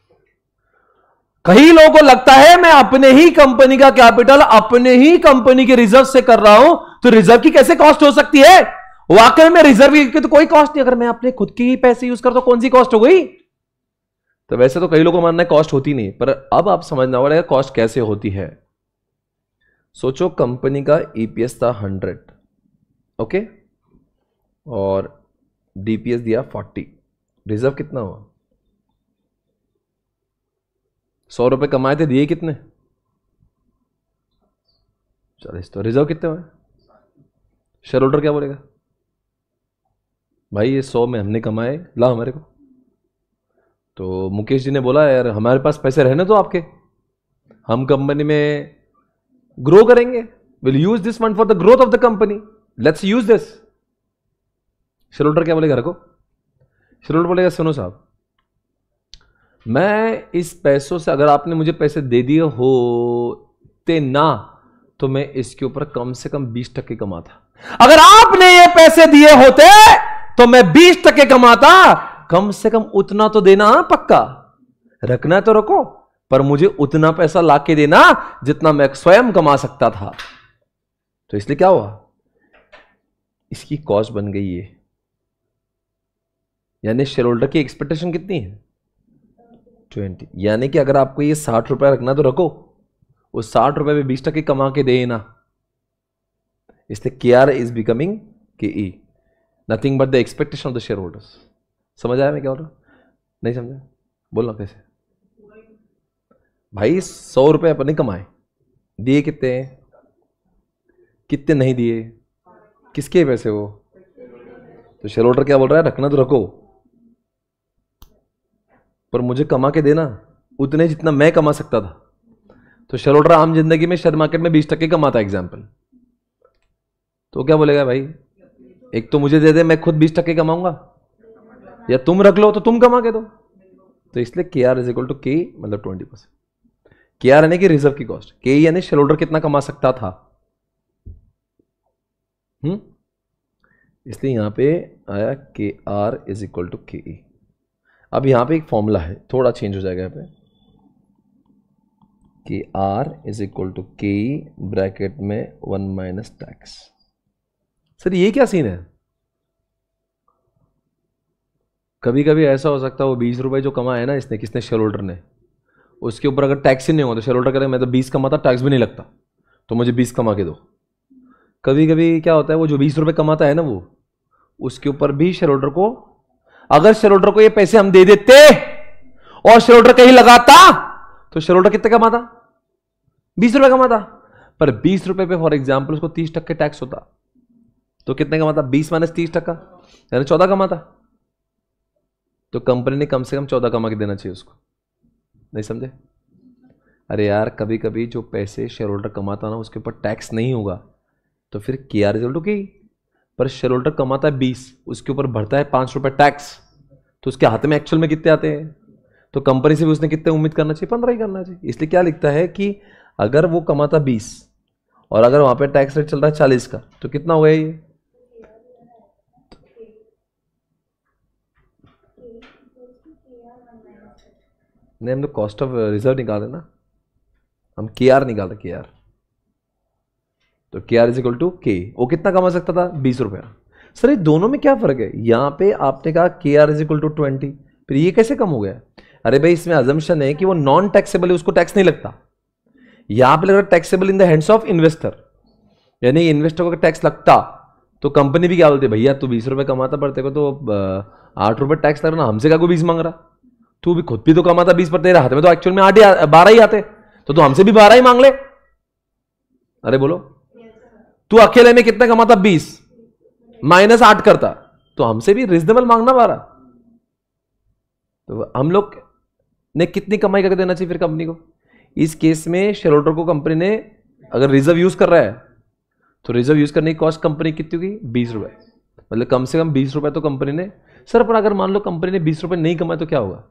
कई लोगों को लगता है मैं अपने ही कंपनी का कैपिटल अपने ही कंपनी के रिजर्व से कर रहा हूं, तो रिजर्व की कैसे कॉस्ट हो सकती है? वाकई में रिजर्व की तो कोई कॉस्ट नहीं, अगर मैं अपने खुद के ही पैसे यूज करता तो कौन सी कॉस्ट हो गई? तो वैसे तो कई लोगों को मानना है कॉस्ट होती नहीं, पर अब आप समझना पड़ेगा कॉस्ट कैसे होती है। सोचो कंपनी का ईपीएस था हंड्रेड, ओके, और डीपीएस दिया फोर्टी, रिजर्व कितना हुआ? सौ रुपए कमाए थे, दिए कितने? चालीस। तो रिजर्व कितने हुए? शेयर होल्डर क्या बोलेगा? भाई ये सौ में हमने कमाए, ला हमारे को। तो मुकेश जी ने बोला यार हमारे पास पैसे रहने तो आपके, हम कंपनी में ग्रो करेंगे, will use this fund for the growth of the company, let's use this. Share holder क्या बोलेगा? रखो। शेयर होल्डर बोलेगा सुनो साहब, मैं इस पैसों से, अगर आपने मुझे पैसे दे दिए होते ना, तो मैं इसके ऊपर कम से कम बीस टक्के कमाता। अगर आपने ये पैसे दिए होते तो मैं बीस टक्के कमाता। कम से कम उतना तो देना, पक्का रखना तो रखो, पर मुझे उतना पैसा लाके देना जितना मैं स्वयं कमा सकता था। तो इसलिए क्या हुआ, इसकी कॉस्ट बन गई ये। यानी शेयर होल्डर की एक्सपेक्टेशन कितनी है? ट्वेंटी। यानी कि अगर आपको ये साठ रुपए रखना तो रखो, उस साठ रुपए में बीस टक्के कमा के देना। इसलिए के R is becoming K E, nothing but the expectation of the share holders. समझ आया मैं क्या बोल रहा हूं? नहीं समझा? बोलना कैसे? भाई सौ रुपए अपने कमाए, दिए कितने? कितने नहीं दिए? किसके पैसे वो? तो शेयर होल्डर क्या बोल रहा है? रखना तो रखो, पर मुझे कमा के देना उतने जितना मैं कमा सकता था। तो शेयर होल्डर आम जिंदगी में शेयर मार्केट में बीस टक्के कमाता है एग्जाम्पल, तो क्या बोलेगा भाई, एक तो मुझे दे दे, मैं खुद बीस टक्के कमाऊंगा, या तुम रख लो तो तुम कमा के दो। तो इसलिए के आर इज इक्वल टू के, मतलब ट्वेंटी परसेंट। के आर यानी कि रिजर्व की कॉस्ट, के यानी शेयर होल्डर कितना कमा सकता था। हम्म इसलिए यहां पे आया के R is equal to K ई। अब यहां पे एक फॉर्मूला है, थोड़ा चेंज हो जाएगा यहां पे, के R is equal to K E bracket में वन माइनस टैक्स। सर ये क्या सीन है? कभी कभी ऐसा हो सकता है वो बीस रुपए जो कमाया है ना इसने, किसने? शेयर होल्डर ने, उसके ऊपर अगर टैक्स ही नहीं हो तो शेयर होल्डर करेगा मैं तो बीस कमाता, टैक्स भी नहीं लगता, तो मुझे बीस कमा के दो। कभी कभी क्या होता है, वो जो बीस रुपए कमाता है ना, वो उसके ऊपर भी शेयर होल्डर को, अगर शेयर होल्डर को ये पैसे हम दे देते और शेयर होल्डर कहीं लगाता, तो शेयर होल्डर कितने कमाता? बीस रुपए कमाता। पर बीस रुपए पे फॉर एग्जाम्पल उसको तीस टक्के टैक्स होता, तो कितने कमाता? बीस माइनस तीस टक्का, यानी चौदह कमाता। तो कंपनी ने कम से कम चौदह कमा के देना चाहिए उसको। नहीं समझे? अरे यार कभी कभी जो पैसे शेयर होल्डर कमाता ना उसके ऊपर टैक्स नहीं होगा, तो फिर के आर इक्वल टू के, पर शेयर होल्डर कमाता है बीस, उसके ऊपर भरता है पांच रुपए टैक्स, तो उसके हाथ में एक्चुअल में कितने आते हैं? तो कंपनी से भी उसने कितने उम्मीद करना चाहिए? पंद्रह ही करना चाहिए। इसलिए क्या लिखता है कि अगर वो कमाता बीस और अगर वहां पे टैक्स रेट चल रहा है चालीस का, तो कितना हुआ ये? नहीं, हम तो कॉस्ट ऑफ रिजर्व निकाल रहे ना, हम के आर निकाल रहे, के आर। तो के आर इज इक्वल टू के, वो कितना कमा सकता था? बीस रुपया। सर ये दोनों में क्या फर्क है? यहां पे आपने कहा K R is equal to twenty, फिर ये कैसे कम हो गया? अरे भाई इसमें अजम्पशन है कि वो नॉन टैक्सेबल है, उसको टैक्स नहीं लगता। यहां पे लग रहा है taxable in the hands of investor, यानी इन्वेस्टर को टैक्स लगता तो कंपनी भी क्या बोलती, भैया तू बीस रुपए कमाता पर तेरे को तो आठ रुपए टैक्स लग रहा ना, हमसे क्या कोई बीस मांग रहा? तू भी खुद भी तो कमाता बीस, पर तेरे हाथ में तो एक्चुअल में आठ बारह ही आते, तो तू हमसे भी बारह ही मांग ले। अरे बोलो, तू अकेले में कितना कमाता? बीस माइनस आठ करता, तो हमसे भी रिजनेबल मांगना बारह। तो हम लोग ने कितनी कमाई करके देना चाहिए फिर कंपनी को? इस केस में शेयर होल्डर को कंपनी ने अगर रिजर्व यूज कर रहा है तो रिजर्व यूज करने की कॉस्ट कंपनी कितनी होगी? बीस रुपए, मतलब कम से कम बीस रुपए तो कंपनी ने। सर पर अगर मान लो कंपनी ने बीस रुपए नहीं कमाए तो क्या होगा?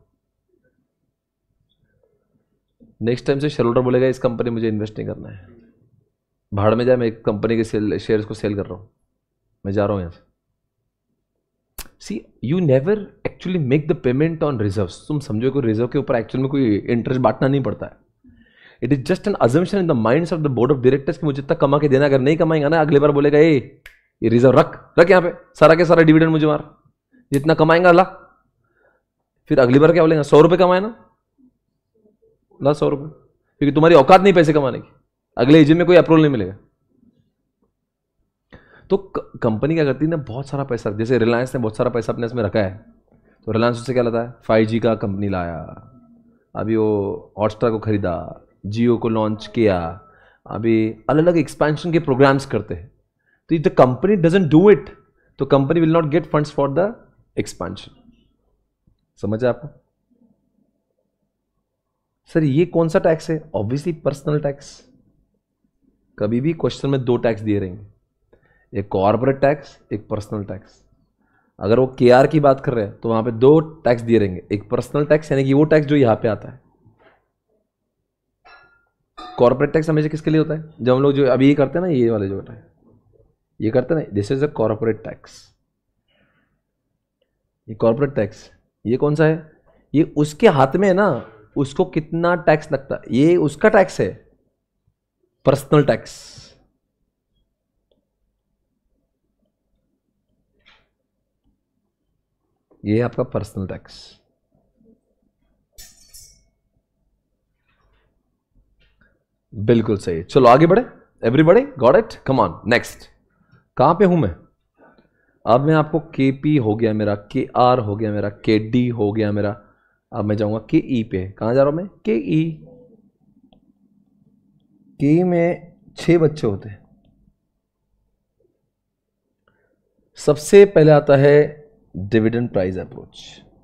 नेक्स्ट टाइम से शेयर होल्डर बोलेगा इस कंपनी मुझे इन्वेस्ट नहीं करना है, भाड़ में जाए, मैं कंपनी के सेल शेयर्स को सेल कर रहा हूं, मैं जा रहा हूं यहां से। See you never actually make the payment on reserve. तुम समझो कि रिजर्व के ऊपर एक्चुअल में कोई इंटरेस्ट बांटना नहीं पड़ता है. It is just an assumption in the minds of the board of directors कि मुझे इतना कमा के देना, अगर नहीं कमाएंगा ना अगले बार बोलेगा ए ये रिजर्व रख रख यहाँ पे, सारा के सारा डिविडेंड मुझे मार, जितना कमाएंगा ला. फिर अगली बार क्या बोलेगा, सौ रुपए कमाए ना, ला सौ रुपए, क्योंकि तुम्हारी औकात नहीं पैसे कमाने की, अगले एजेंट में कोई अप्रूवल नहीं मिलेगा. तो कंपनी क्या करती है ना, बहुत सारा पैसा, जैसे रिलायंस ने बहुत सारा पैसा अपने इसमें रखा है, तो रिलायंस उससे क्या लाता है, फाइव जी का कंपनी लाया, अभी वो हॉटस्टार को खरीदा, जियो को लॉन्च किया, अभी अलग अलग एक्सपेंशन के प्रोग्राम्स करते हैं. तो the company doesn't do it, तो company will not get funds for the expansion. समझ आपको? सर ये कौन सा टैक्स है? Obviously personal tax. कभी भी क्वेश्चन में दो टैक्स दिए रहेंगे, एक कॉर्पोरेट टैक्स, एक पर्सनल टैक्स. अगर वो केआर की बात कर रहे हैं तो वहां पे दो टैक्स दिए रहेंगे, एक पर्सनल टैक्स यानी कि वो टैक्स जो यहां पे आता है. कॉर्पोरेट टैक्स हमेशा किसके लिए होता है? जब हम लोग जो अभी ये करते हैं ना, ये वाले जो होता है ये करते हैं ना, this is a corporate tax. ये कॉर्पोरेट टैक्स ये कौन सा है? ये उसके हाथ में है ना, उसको कितना टैक्स लगता है, ये उसका टैक्स है. पर्सनल टैक्स ये है आपका पर्सनल टैक्स. बिल्कुल सही. चलो आगे बढ़े. Everybody got it? Come on next. कहां पे हूं मैं? अब मैं आपको के पी हो गया मेरा, के आर हो गया मेरा, के डी हो गया मेरा. अब मैं जाऊंगा के ई पे. कहां जा रहा हूं मैं? के ई. के ई में छह बच्चे होते हैं. सबसे पहले आता है dividend price approach.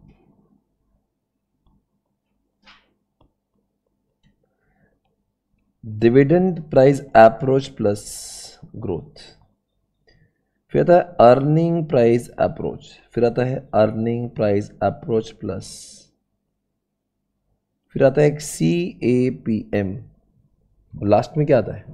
Dividend price approach plus growth. फिर आता है अर्निंग प्राइस अप्रोच. फिर आता है अर्निंग प्राइस अप्रोच प्लस. फिर आता है एक C A P M. Last में क्या आता है?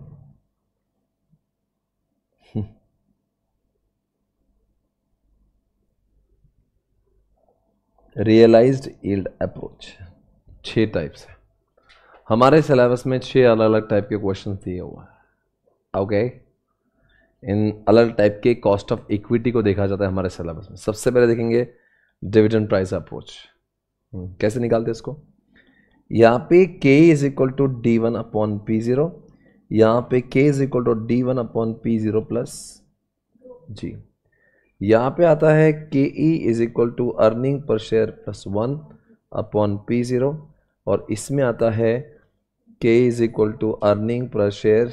Realised yield approach. छह टाइप्स है हमारे सिलेबस में, छह अलग अलग टाइप के क्वेश्चन दिए हुआ है. ओके, इन अलग टाइप के कॉस्ट ऑफ इक्विटी को देखा जाता है हमारे सिलेबस में. सबसे पहले देखेंगे डिविडेंड प्राइस अप्रोच. कैसे निकालते हैं इसको? यहाँ पे k is equal to D one upon P zero, यहाँ पे k is equal to D one upon P zero plus G. यहाँ पे आता है K E is equal to earning per share plus one upon P zero, और इसमें आता है k is equal to earning per share.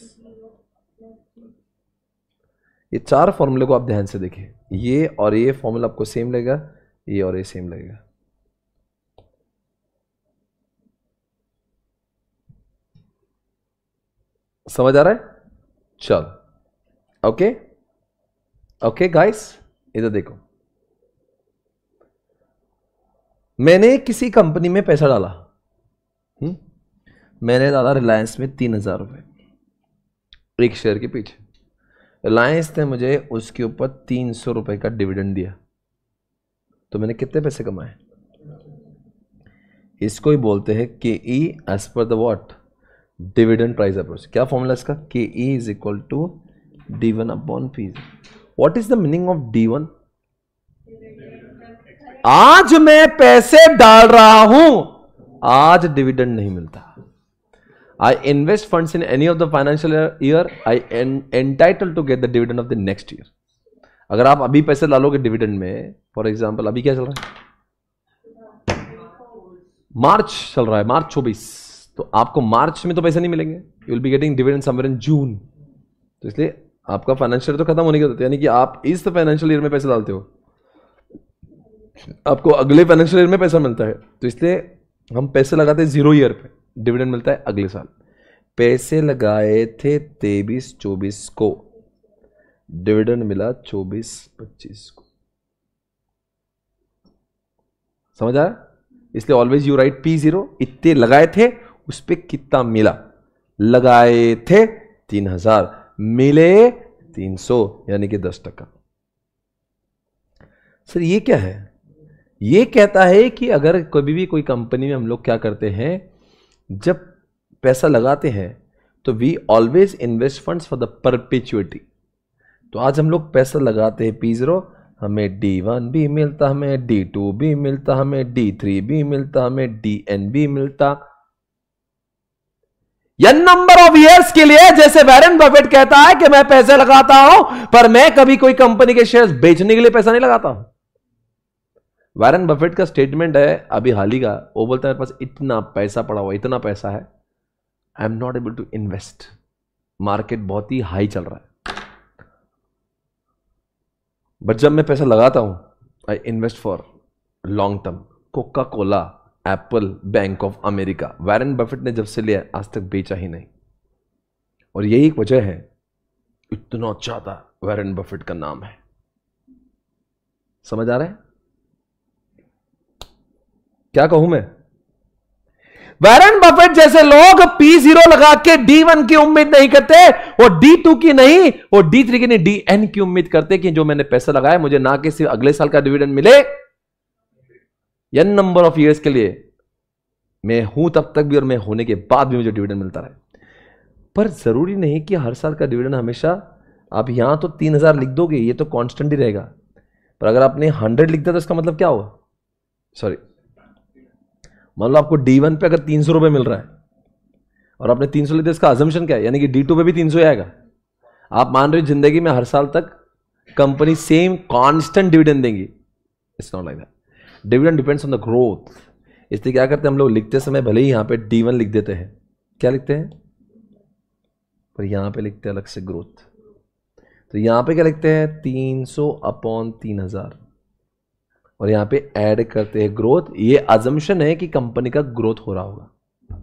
ये चार फॉर्मूले को आप ध्यान से देखिए, ये और ये फॉर्मूला आपको सेम लगेगा, ये और ये सेम लगेगा. समझ आ रहा है? चल ओके ओके गाइस, इधर देखो. मैंने किसी कंपनी में पैसा डाला. हुँ? मैंने डाला रिलायंस में तीन हजार रुपए एक शेयर के पीछे. रिलायंस ने मुझे उसके ऊपर तीन सौ रुपए का डिविडेंड दिया, तो मैंने कितने पैसे कमाए? इसको ही बोलते हैं K E as per the what, dividend price approach. क्या फॉर्मूला इसका? K E is equal to D one upon P. What is the meaning of D one? आज मैं पैसे डाल रहा हूं, आज डिविडेंड नहीं मिलता. I invest funds in any of the financial year, I entitle to get the dividend of the next year. अगर आप अभी पैसे डालोगे डिविडेंड में, फॉर एग्जाम्पल अभी क्या चल रहा है? मार्च चल रहा है, मार्च चौबीस. तो आपको मार्च में तो पैसे नहीं मिलेंगे, you will be getting dividend somewhere in June. तो इसलिए आपका फाइनेंशियल तो खत्म होने के होते हैं, यानी कि आप इस फाइनेंशियल ईयर में पैसे डालते हो, आपको अगले फाइनेंशियल ईयर में पैसा मिलता है. तो इसलिए हम पैसे लगाते हैं जीरो ईयर पे, डिविडेंड मिलता है अगले साल. पैसे लगाए थे तेईस चौबीस को, डिविडेंड मिला चौबीस पच्चीस को. समझ आया? इसलिए always you write P zero. इतने लगाए थे, उस पर कितना मिला? लगाए थे तीन हजार, मिले तीन सौ, यानी कि दस टका. सर ये क्या है? ये कहता है कि अगर कभी भी कोई कंपनी में हम लोग क्या करते हैं, जब पैसा लगाते हैं तो we always invest funds for the perpetuity. तो आज हम लोग पैसा लगाते हैं पी जीरो, हमें डी वन भी मिलता, हमें डी टू भी मिलता, हमें डी थ्री भी मिलता, हमें डी एन भी मिलता, एन नंबर ऑफ ईयर्स के लिए। जैसे वॉरेन बफेट कहता है कि मैं पैसे लगाता हूं पर मैं कभी कोई कंपनी के शेयर्स बेचने के लिए पैसा नहीं लगाता हूं। वॉरेन बफेट का स्टेटमेंट है अभी हाल ही का, वो बोलता है मेरे पास इतना पैसा पड़ा हुआ, इतना पैसा है, I am not able to invest, market बहुत ही हाई चल रहा है, बट जब मैं पैसा लगाता हूं I invest for long term. Coca Cola, Apple, Bank of America, Warren Buffett ने जब से लिया आज तक बेचा ही नहीं, और यही एक वजह है इतना ज्यादा वॉरेन बफेट का नाम है। समझ आ रहा है क्या कहूं मैं? वॉरेन बफेट जैसे लोग पी जीरो लगा के डी वन की उम्मीद नहीं करते, वो डी टू की नहीं, वो डी थ्री की नहीं, डी एन की उम्मीद करते कि जो मैंने पैसा लगाया मुझे ना कि सिर्फ अगले साल का डिविडेंड मिले, एन नंबर ऑफ ईयर्स के लिए मैं हूं तब तक भी और मैं होने के बाद भी मुझे डिविडेंड मिलता रहे। पर जरूरी नहीं कि हर साल का डिविडेंड हमेशा, आप यहां तो तीन हजार लिख दोगे ये तो कांस्टेंट ही रहेगा, पर अगर आपने हंड्रेड लिख दिया तो इसका मतलब क्या होगा? सॉरी, मान लो आपको डी वन पे अगर तीन सौ रुपए मिल रहा है और आपने तीन सौ लिख दिया, इसका अजम्पशन क्या है? यानी कि डी टू पे भी तीन सौ आएगा। आप मान रहे हो जिंदगी में हर साल तक कंपनी सेम कांस्टेंट डिविडेंड देंगी, it's not like that. Dividend depends on the growth. इसलिए क्या करते हैं हम लोग, लिखते समय भले ही यहां पे डी वन लिख देते हैं, क्या लिखते हैं, पर यहां पे लिखते हैं अलग से ग्रोथ। तो यहां पे क्या लिखते हैं, तीन सौ अपॉन तीन हजार, और यहां पे ऐड करते हैं ग्रोथ। ये अजम्पशन है कि कंपनी का ग्रोथ हो रहा होगा।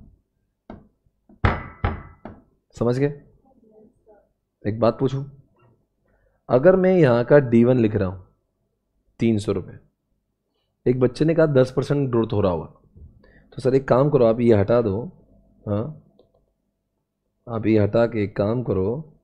समझ गए? एक बात पूछूं, अगर मैं यहां का डी वन लिख रहा हूं तीन सौ रुपए, एक बच्चे ने कहा दस परसेंट ग्रोथ हो रहा होगा, तो सर एक काम करो, आप ये हटा दो, हाँ आप ये हटा के एक काम करो,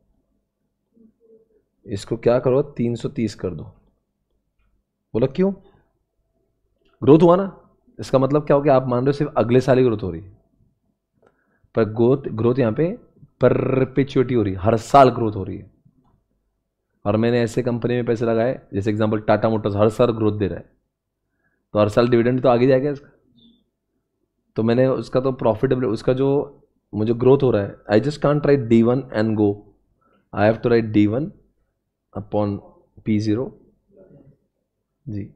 इसको क्या करो तीन सौ तीस कर दो। बोला क्यों? ग्रोथ हुआ ना। इसका मतलब क्या हो गया, आप मान रहे हो सिर्फ अगले साल ही ग्रोथ हो रही है, पर ग्रोथ ग्रोथ यहां पे परपेचुइटी हो रही है, हर साल ग्रोथ हो रही है। और मैंने ऐसे कंपनी में पैसे लगाए, जैसे एग्जांपल टाटा मोटर्स हर साल ग्रोथ दे रहा है, तो हर साल डिविडेंड तो आगे जाएगा इसका, तो मैंने उसका तो प्रॉफिटेबल, उसका जो मुझे ग्रोथ हो रहा है, I just can't write D one and go, I have to write D one upon P zero G.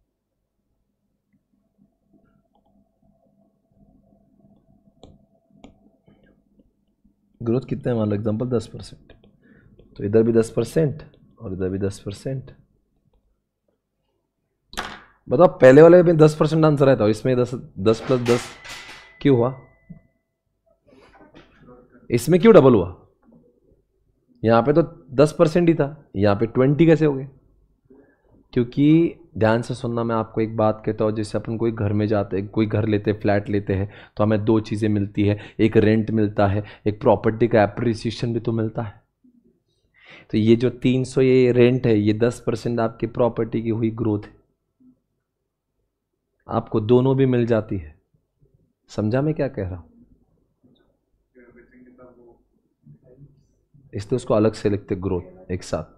Growth कितना है मान लो एग्जांपल दस परसेंट, तो इधर भी दस परसेंट और इधर भी दस परसेंट। बताओ पहले वाले में दस परसेंट आंसर आया था, इसमें दस दस प्लस दस क्यों हुआ? इसमें क्यों डबल हुआ? यहां पे तो दस परसेंट ही था, यहां पे ट्वेंटी कैसे हो गए? क्योंकि ध्यान से सुनना, मैं आपको एक बात कहता हूँ, जैसे अपन कोई घर में जाते हैं, कोई घर लेते हैं, फ्लैट लेते हैं, तो हमें दो चीज़ें मिलती है, एक रेंट मिलता है, एक प्रॉपर्टी का एप्रिसिएशन भी तो मिलता है। तो ये जो तीन सौ ये रेंट है, ये दस परसेंट आपकी प्रॉपर्टी की हुई ग्रोथ है, आपको दोनों भी मिल जाती है। समझा मैं क्या कह रहा हूँ? इसलिए उसको अलग से लिखते ग्रोथ एक साथ।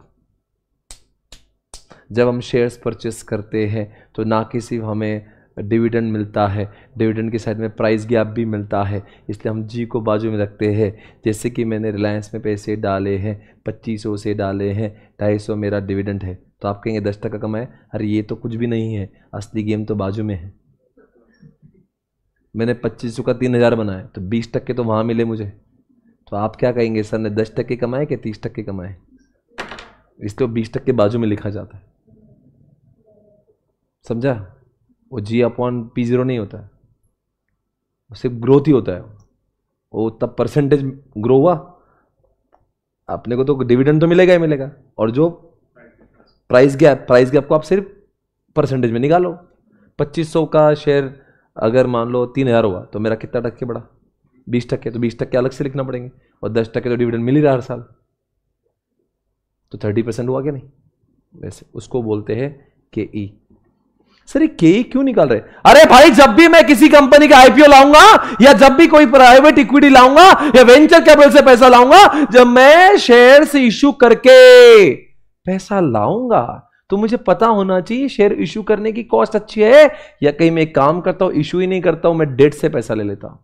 जब हम शेयर्स परचेस करते हैं तो ना कि सिर्फ हमें डिविडेंड मिलता है, डिविडेंड की साइड में प्राइस गैप भी मिलता है, इसलिए हम जी को बाजू में रखते हैं। जैसे कि मैंने रिलायंस में पैसे डाले हैं, पच्चीस सौ से डाले हैं, ढाई सौ मेरा डिविडेंड है, तो आप कहेंगे दस टका कमाए, अरे ये तो कुछ भी नहीं है, असली गेम तो बाजू में है। मैंने पच्चीस सौ का तीन हज़ार बनाया तो बीस टक्के तो वहाँ मिले मुझे, तो आप क्या कहेंगे, सर ने दस टक्के कमाए कि तीस टक्के कमाए? इसलिए बीस टक्के बाजू में लिखा जाता है। समझा? वो जी अपॉन पी जीरो नहीं होता है, वो सिर्फ ग्रोथ ही होता है। वो तब परसेंटेज ग्रो हुआ, अपने को तो डिविडेंड तो मिलेगा ही मिलेगा, और जो प्राइस गैप, प्राइस गैप को आप सिर्फ परसेंटेज में निकालो। पच्चीस सौ का शेयर अगर मान लो तीन हज़ार हुआ तो मेरा कितना टक्के बढ़ा? बीस टक्के, तो बीस टक्के अलग से लिखना पड़ेंगे, और दस टक्के तो डिविडेंड मिल ही रहा हर साल, तो थर्टी परसेंट हुआ क्या नहीं? वैसे उसको बोलते हैं के ई। सर ये के क्यों निकाल रहे? अरे भाई जब भी मैं किसी कंपनी का आईपीओ लाऊंगा या जब भी कोई प्राइवेट इक्विटी लाऊंगा या वेंचर कैपिटल से पैसा लाऊंगा, जब मैं शेयर से इश्यू करके पैसा लाऊंगा तो मुझे पता होना चाहिए शेयर इश्यू करने की कॉस्ट अच्छी है या कहीं मैं काम करता हूं इश्यू ही नहीं करता हूं, मैं डेट से पैसा ले लेता हूं।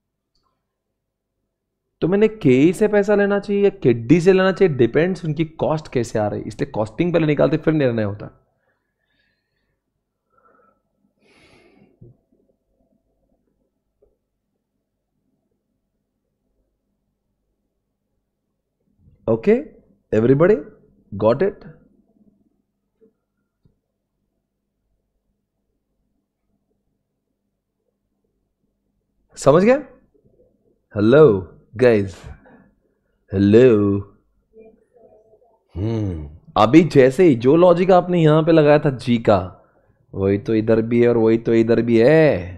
तो मैंने के से पैसा लेना चाहिए या केडी से लेना चाहिए, डिपेंड्स उनकी कॉस्ट कैसे आ रही है, इसलिए कॉस्टिंग पहले निकालते फिर निर्णय होता है। Okay everybody got it? समझ गया? Hello guys, hello. हम्म अभी जैसे ही जो लॉजिक आपने यहां पे लगाया था जी का, वही तो इधर भी है और वही तो इधर भी है।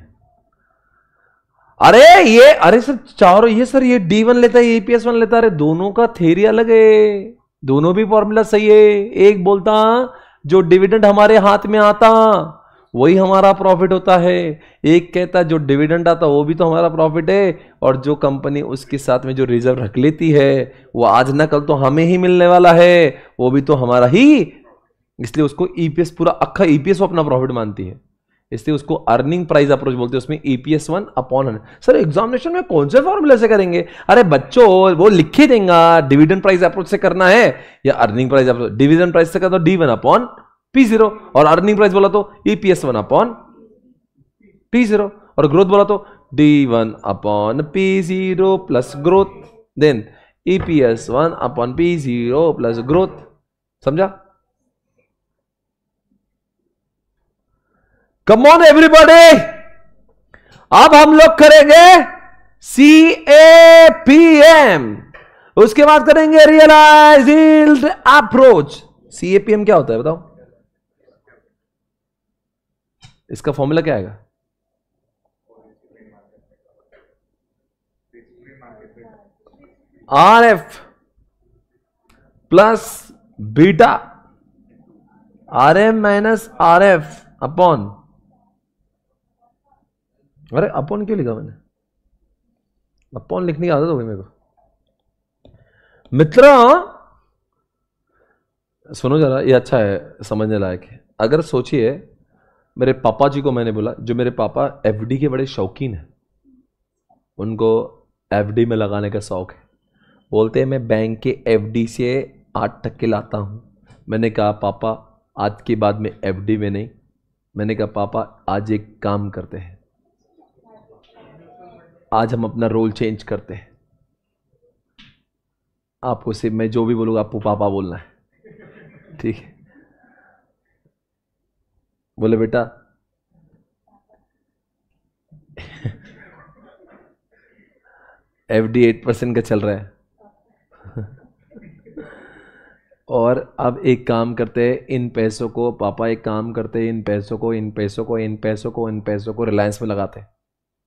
अरे ये अरे सर चारों ये सर ये डी वन लेता है ईपीएस वन लेता है, अरे दोनों का थ्योरी अलग है, दोनों भी फॉर्मूला सही है। एक बोलता जो डिविडेंड हमारे हाथ में आता वही हमारा प्रॉफिट होता है, एक कहता जो डिविडेंड आता वो भी तो हमारा प्रॉफिट है, और जो कंपनी उसके साथ में जो रिजर्व रख लेती है वो आज ना कल तो हमें ही मिलने वाला है, वो भी तो हमारा ही, इसलिए उसको ईपीएस पूरा अक्खा ईपीएस वो अपना प्रॉफिट मानती है, इसलिए उसको अर्निंग प्राइस अप्रोच बोलते हैं। उसमें EPS one upon hundred. Sir examination में कौन से फॉर्मूले से करेंगे? अरे बच्चों वो लिख ही देगा, डिविडेंड प्राइस अप्रोच से करना है या earning price approach. Dividend price से करना तो D one upon P zero, और अर्निंग प्राइस बोला तो EPS one upon P zero, और ग्रोथ बोला तो D one upon P zero plus growth, then EPS one upon P zero plus growth. समझा? कम ऑन एवरीबॉडी, अब हम लोग करेंगे सी ए पी एम, उसके बाद करेंगे realise yield approach. C A P M क्या होता है बताओ? इसका फॉर्मूला क्या आएगा? R F plus beta, R M minus R F upon, अरे अपॉन क्यों लिखा मैंने? अपॉन लिखने की आदत हो गई मेरे को। मित्रों सुनो जरा, ये अच्छा है, समझने लायक है। अगर सोचिए मेरे पापा जी को मैंने बोला, जो मेरे पापा एफडी के बड़े शौकीन हैं, उनको एफडी में लगाने का शौक है, बोलते हैं मैं बैंक के एफडी से आठ टक्के लाता हूं। मैंने कहा पापा आज के बाद में एफडी में नहीं। मैंने कहा पापा आज एक काम करते हैं, आज हम अपना रोल चेंज करते हैं, आपको सिर्फ मैं जो भी बोलूंगा आपको पापा बोलना है, ठीक है? बोले बेटा एफडी एट परसेंट का चल रहा है और अब एक काम करते हैं, इन पैसों को पापा एक काम करते हैं, इन पैसों को इन पैसों को इन पैसों को इन पैसों को रिलायंस में लगाते हैं।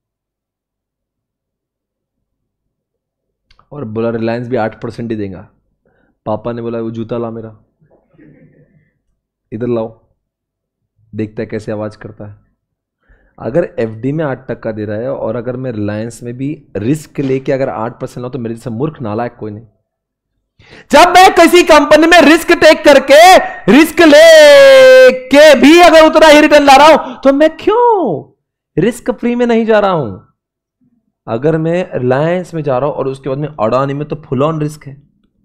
और बोला रिलायंस भी आठ परसेंट ही देगा। पापा ने बोला वो जूता ला मेरा, इधर लाओ, देखता है कैसे आवाज करता है। अगर एफडी में आठ टक्का दे रहा है और अगर मैं रिलायंस में भी रिस्क लेके अगर आठ परसेंट लाऊं तो मेरे जैसा मूर्ख नालायक कोई नहीं। जब मैं किसी कंपनी में रिस्क टेक करके रिस्क ले के भी अगर उतना ही रिटर्न ला रहा हूं तो मैं क्यों रिस्क फ्री में नहीं जा रहा हूं? अगर मैं रिलायंस में जा रहा हूं और उसके बाद में अडानी में, तो फुल ऑन रिस्क है।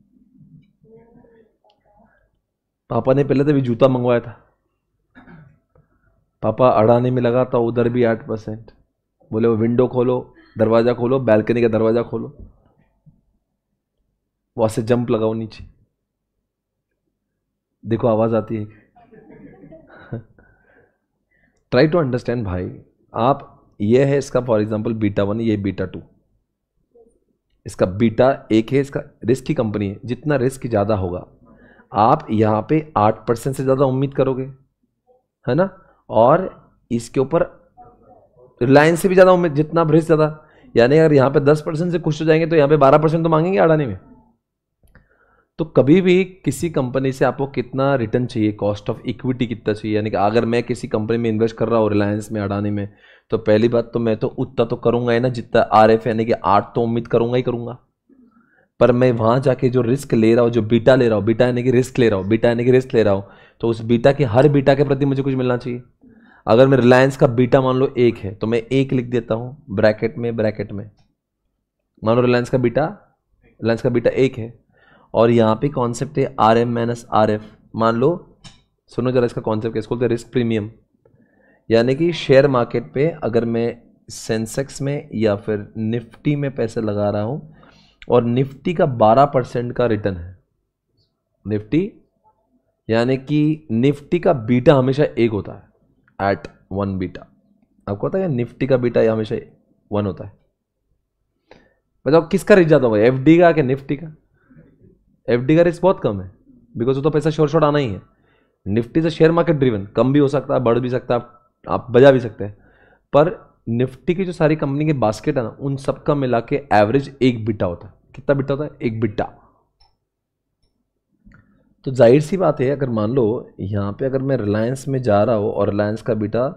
पापा ने पहले तो भी जूता मंगवाया था, पापा अडानी में लगा था, उधर भी आठ परसेंट। बोले वो विंडो खोलो, दरवाजा खोलो, बैल्कनी का दरवाजा खोलो, वहां से जंप लगाओ नीचे, देखो आवाज आती है। ट्राई टू अंडरस्टैंड भाई। आप ये है इसका फॉर एग्जांपल बीटा वन, ये बीटा टू, इसका बीटा एक है, इसका रिस्क की कंपनी है, जितना रिस्क ज्यादा होगा आप यहां पे आठ परसेंट से ज्यादा उम्मीद करोगे, है ना? और इसके ऊपर रिलायंस से भी ज्यादा उम्मीद, जितना रिस्क ज्यादा, यानी अगर यहां पे दस परसेंट से खुश हो जाएंगे तो यहां पे बारह परसेंट तो मांगेंगे अडानी में। तो कभी भी किसी कंपनी से आपको कितना रिटर्न चाहिए, कॉस्ट ऑफ इक्विटी कितना चाहिए, यानी कि अगर मैं किसी कंपनी में इन्वेस्ट कर रहा हूँ, रिलायंस में, अडानी में, तो पहली बात तो मैं तो उतना तो करूंगा ही ना जितना आर एफ यानी कि आठ तो उम्मीद करूंगा ही करूंगा। पर मैं वहां जाके जो रिस्क ले रहा हूँ, जो बीटा ले रहा हूँ, बीटा यानी कि रिस्क ले रहा हूँ, बीटा यानी कि रिस्क ले रहा हूँ, तो उस बीटा के हर बीटा के प्रति मुझे कुछ मिलना चाहिए। अगर मैं रिलायंस का बीटा मान लो एक है तो मैं एक लिख देता हूँ ब्रैकेट में, ब्रैकेट में मान लो रिलायंस का बीटा, रिलायंस का बीटा एक है, और यहाँ पे कॉन्सेप्ट है R M minus R F. मान लो, सुनो जरा इसका कॉन्सेप्ट कैसे बोलते हैं, रिस्क प्रीमियम। यानी कि शेयर मार्केट पे अगर मैं सेंसेक्स में या फिर निफ्टी में पैसे लगा रहा हूँ और निफ्टी का बारह परसेंट का रिटर्न है, निफ्टी यानी कि निफ्टी का बीटा हमेशा एक होता है, एट वन बीटा। आपको पता है निफ्टी का बीटा हमेशा वन होता है। बताओ किसका रिस्क ज़्यादा होगा, एफडी का कि निफ्टी का? एफडी का रिस्क बहुत कम है, बिकॉज वो तो पैसा शॉर्ट शॉर्ट आना ही है। निफ्टी से शेयर मार्केट ड्रिवन, कम भी हो सकता है, बढ़ भी सकता है, आप बजा भी सकते हैं। पर निफ्टी की जो सारी कंपनी के बास्केट है ना, उन सबका मिला के एवरेज एक बिट्टा होता है। कितना बिट्टा होता है? एक बिट्टा। तो जाहिर सी बात है, अगर मान लो यहाँ पे अगर मैं रिलायंस में जा रहा हूँ और रिलायंस का बीटा,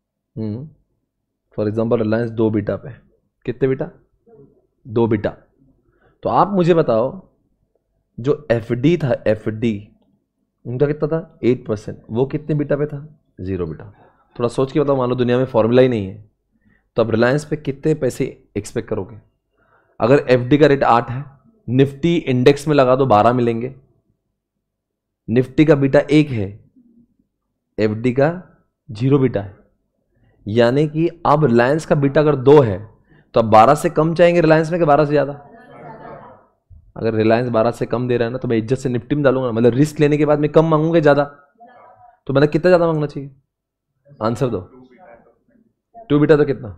फॉर एग्जांपल रिलायंस दो बीटा पे, कितने बीटा? दो बीटा। तो आप मुझे बताओ जो एफडी था, एफडी उनका कितना था? Eight percent. वो कितने बीटा पे था? Zero beta. थोड़ा सोच के बताओ, मान लो दुनिया में फॉर्मूला ही नहीं है, तो अब रिलायंस पे कितने पैसे एक्सपेक्ट करोगे? अगर एफडी का रेट आठ है, निफ्टी इंडेक्स में लगा दो बारह मिलेंगे, निफ्टी का बीटा एक है, एफडी का जीरो बीटा है, यानी कि अब रिलायंस का बीटा अगर दो है तो अब बारह से कम चाहेंगे रिलायंस में कि बारह से ज्यादा? अगर रिलायंस बारह से कम दे रहा है ना, तो मैं इज्जत से निफ्टी में डालूंगा, मतलब रिस्क लेने के बाद मैं कम मांगूंगा ज्यादा, तो मतलब कितना ज्यादा मांगना चाहिए? आंसर दो। टू बीटा तो कितना?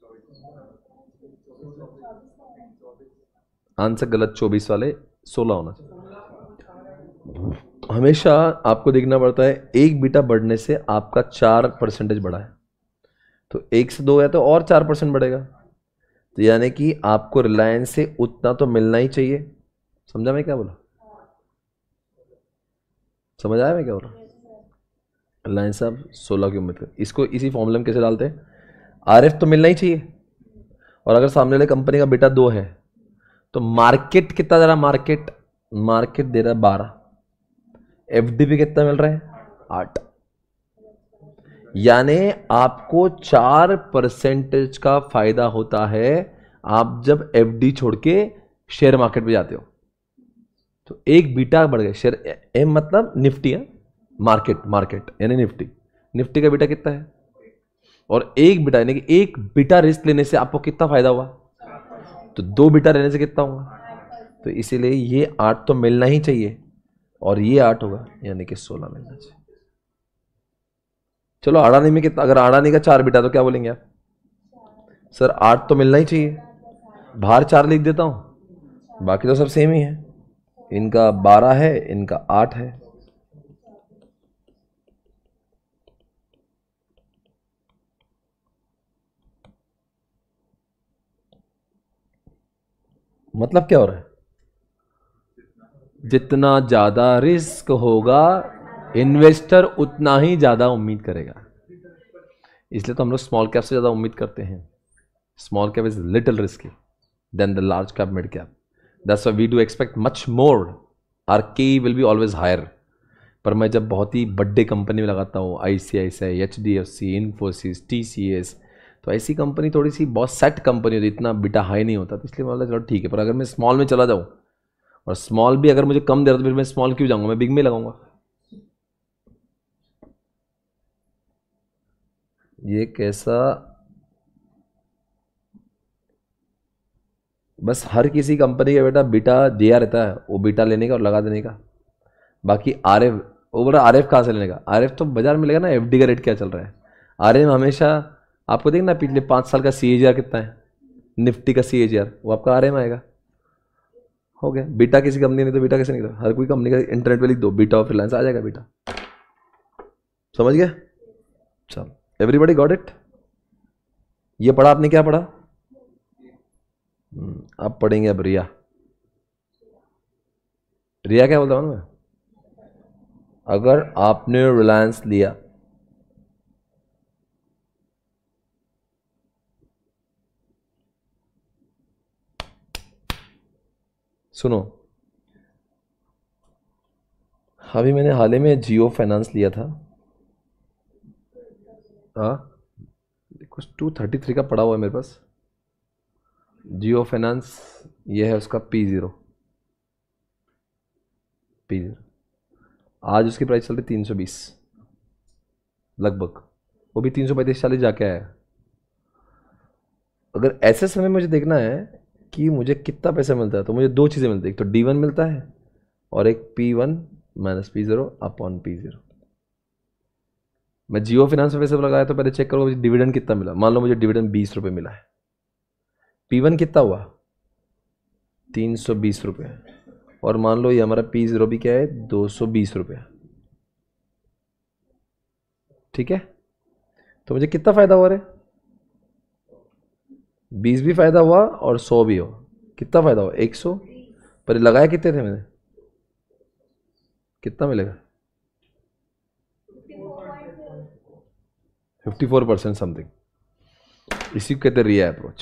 आंसर गलत, चौबीस वाले सोलह होना चाहिए। हमेशा आपको देखना पड़ता है एक बीटा बढ़ने से आपका चार परसेंटेज बढ़ा है, तो एक से दो है तो और चार परसेंट बढ़ेगा, तो यानी कि आपको रिलायंस से उतना तो मिलना ही चाहिए। समझा मैं क्या बोला? समझ आया मैं क्या बोला? रिलायंस साहब सोलह की उम्मीद कर, इसको इसी फॉर्मूले में कैसे डालते हैं? आरएफ तो मिलना ही चाहिए, और अगर सामने वाले कंपनी का बेटा दो है तो मार्केट कितना दे रहा? मार्केट मार्केट दे रहा है बारह, एफडी पे कितना मिल रहा है? आठ। यानी आपको चार परसेंटेज का फायदा होता है आप जब एफडी छोड़ के शेयर मार्केट पे जाते हो। तो एक बीटा बढ़ गया। शेयर एम मतलब निफ्टी है, मार्केट मार्केट यानी निफ्टी, निफ्टी का बीटा कितना है? और एक बीटा यानी कि एक बीटा रिस्क लेने से आपको कितना फायदा हुआ? तो दो बीटा लेने से कितना हुआ? तो इसीलिए ये आठ तो मिलना ही चाहिए, और ये आठ होगा यानी कि सोलह मिलना चाहिए। चलो अडानी में कितना? अगर अडानी का चार बीटा तो क्या बोलेंगे आप? सर आठ तो मिलना ही चाहिए, बाहर चार लिख देता हूं, बाकी तो सब सेम ही है। इनका बारह है, इनका आठ है। मतलब क्या हो रहा है? जितना ज्यादा रिस्क होगा इन्वेस्टर उतना ही ज्यादा उम्मीद करेगा, इसलिए तो हम लोग स्मॉल कैप से ज्यादा उम्मीद करते हैं। Small cap is little risky then the large cap, mid cap, that's why we do expect much more, R K will be always higher. पर मैं जब बहुत ही बड़े कंपनी में लगाता हूँ, I C I C I, H D F C, Infosys, T C S, तो ऐसी कंपनी थोड़ी सी बहुत सेट कंपनी होती है, इतना बीटा हाई नहीं होता, तो इसलिए मतलब चलो ठीक है। पर अगर मैं स्मॉल में चला जाऊँ और स्मॉल भी अगर मुझे कम दे रहा तो फिर मैं स्मॉल क्यों जाऊँगा, मैं बिग में लगाऊंगा। ये कैसा? बस हर किसी कंपनी का बेटा बीटा दिया रहता है, वो बीटा लेने का और लगा देने का। बाकी आर एफ, वो बोला आर एफ कहाँ से लेने का? आर एफ तो बाजार में लेगा ना, एफ डी का रेट क्या चल रहा है। आर एफ हमेशा आपको देखना पिछले पाँच साल का सी ए जी आर कितना है, निफ्टी का सी ए जी आर, वो आपका आर एम आएगा। हो गया। बीटा किसी कंपनी नहीं तो बीटा कैसे निकला? हर कोई कंपनी का इंटरनेट पे लिख दो बीटा ऑफ रिलायंस, आ जाएगा बीटा। समझ गया? चलो, एवरीबॉडी गॉट इट? ये पढ़ा आपने? क्या पढ़ा? अब पढ़ेंगे अब रिया। रिया क्या बोलता हूं मैं, अगर आपने रिलायंस लिया, सुनो अभी मैंने हाल ही में जियो फाइनेंस लिया था, हाँ कुछ टू थर्टी थ्री का पड़ा हुआ है मेरे पास जियो फाइनेंस, ये है उसका पी ज़ीरो, पी ज़ीरो आज उसकी प्राइस चल रही तीन सौ बीस लगभग, वो भी तीन सौ पैंतीस चालीस जाके आया। अगर ऐसे समय मुझे देखना है कि मुझे कितना पैसा मिलता है तो मुझे दो चीज़ें मिलती है, एक तो डी वन मिलता है और एक P one minus P zero upon P zero. मैं जियो फाइनेंस में पैसे लगाया तो पहले चेक करो मुझे डिविडेंड कितना मिला। मान लो मुझे डिविडेंड बीस रुपये मिला है, पी वन कितना हुआ तीन सौ बीस रुपये, और मान लो ये हमारा पी ज़ीरो भी क्या है दो सौ बीस रुपये, ठीक है। तो मुझे कितना फ़ायदा हुआ रे, बीस भी फ़ायदा हुआ और सौ भी हो, कितना फ़ायदा हुआ एक सौ, पर लगाया कितने थे मैंने, कितना मिलेगा फिफ्टी फोर परसेंट समथिंग। इसी को कहते हैं रिया अप्रोच,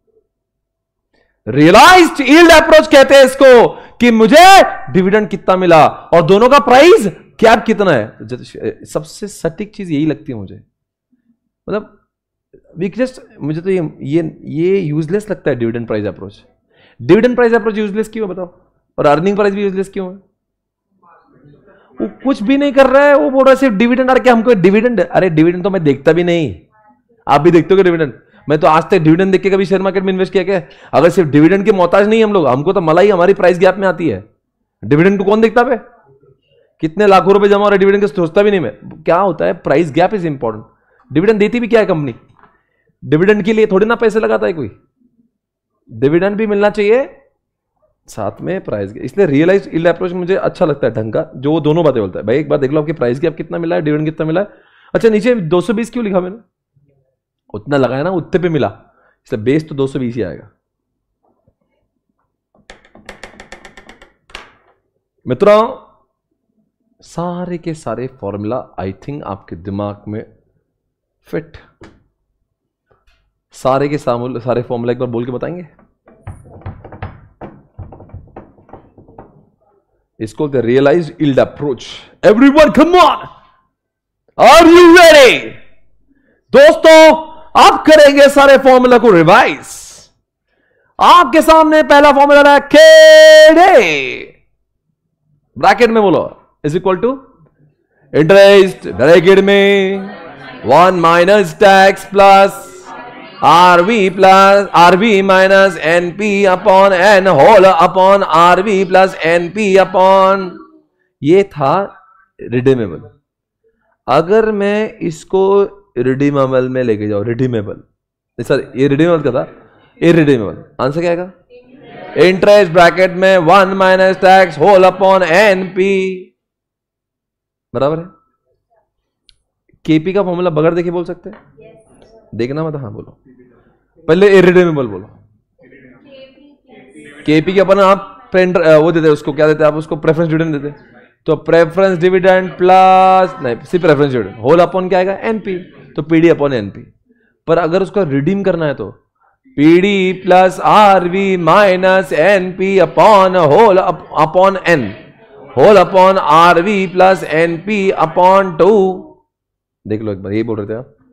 रियलाइज्ड यील्ड अप्रोच कहते हैं इसको, कि मुझे डिविडेंड कितना मिला और दोनों का प्राइस गैप कितना है। सबसे सटीक चीज यही लगती है मुझे, मतलब वीकनेस मुझे तो ये ये ये यूजलेस लगता है dividend price approach. Dividend price approach useless क्यों है बताओ, और अर्निंग प्राइस भी यूजलेस क्यों है? वो कुछ भी नहीं कर रहा है, वो बोल रहा है सिर्फ डिविडेंड, अरे क्या हमको डिविडेंड, अरे डिविडेंड तो मैं देखता भी नहीं, आप भी देखते हो डिविडेंड, मैं तो आज तक डिविडेंड देख के कभी शेयर मार्केट में इन्वेस्ट किया क्या? अगर सिर्फ डिविडेंड के मोहताज नहीं हम लोग, हमको तो मलाई हमारी प्राइस गैप में आती है, डिविडेंड को कौन देखता पे, कितने लाखों रुपए जमा हो रहे डिविडेंड के सोचता भी नहीं मैं। क्या होता है, price gap is important. Dividend देती भी क्या है कंपनी, डिविडेंड के लिए थोड़ी ना पैसे लगाता है कोई, डिविडेंड भी मिलना चाहिए साथ में प्राइस गैप। इसलिए रियलाइज यील्ड अप्रोच मुझे अच्छा लगता है ढंग का, जो वो दोनों बातें बोलता है। भाई एक बार देख लो आपकी प्राइस गैप कितना मिला है, डिविडेंड कितना मिला है। अच्छा नीचे दो सौ बीस क्यों लिखा मैंने, उतना लगाया ना उतने पे मिला, इसलिए बेस तो दो सौ बीस ही आएगा। मित्रों सारे के सारे फॉर्मूला आई थिंक आपके दिमाग में फिट, सारे के सारे फॉर्मूला एक बार बोल के बताएंगे। इसको the realise yield approach. Everyone come on, are you ready? दोस्तों आप करेंगे सारे फॉर्मूला को रिवाइज। आपके सामने पहला फॉर्मूला है केडी, ब्रैकेट में बोलो is equal to interest bracket में one minus tax plus RV plus RV minus NP upon N whole upon RV plus NP upon, ये था रिडीमेबल। अगर मैं इसको रिडीमेबल में लेके जाओ, रिडीमेबल सर ये रिडीमेबल का था, इरिडीमेबल, आंसर क्या आएगा? इंटरेस्ट ब्रैकेट में one minus tax whole upon NP बराबर है। केपी का फॉर्मूला बगैर देखे बोल सकते हैं? देखना मत, हाँ बोलो पहले इरिडीमेबल बोलो। केपी के अपन आप वो देते उसको क्या देते आप उसको प्रेफरेंस डिविडेंड देते, तो प्रेफरेंस डिविडेंड प्लस नहीं सिर्फ प्रेफरेंस डिविडेंड होल अपॉन क्या आएगा? एनपी, तो पीडी अपॉन एनपी। पर अगर उसको रिडीम करना है तो PD plus RV minus NP upon whole upon N, whole upon RV plus NP upon two. देख लो एक बार, यही बोल रहे थे आप।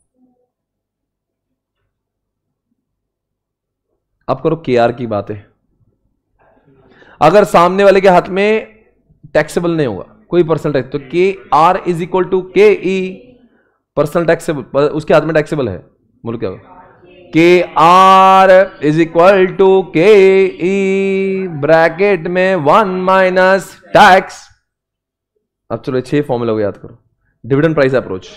अब करो के आर की बातें। अगर सामने वाले के हाथ में टैक्सेबल नहीं होगा कोई पर्सनल टैक्स, तो के R is equal to K E personal taxable, उसके हाथ में टैक्सेबल है, बोलो क्या होगा? के R is equal to K E bracket में वन माइनस टैक्स। अब चलो छह फॉर्मूला को याद करो। Dividend price approach,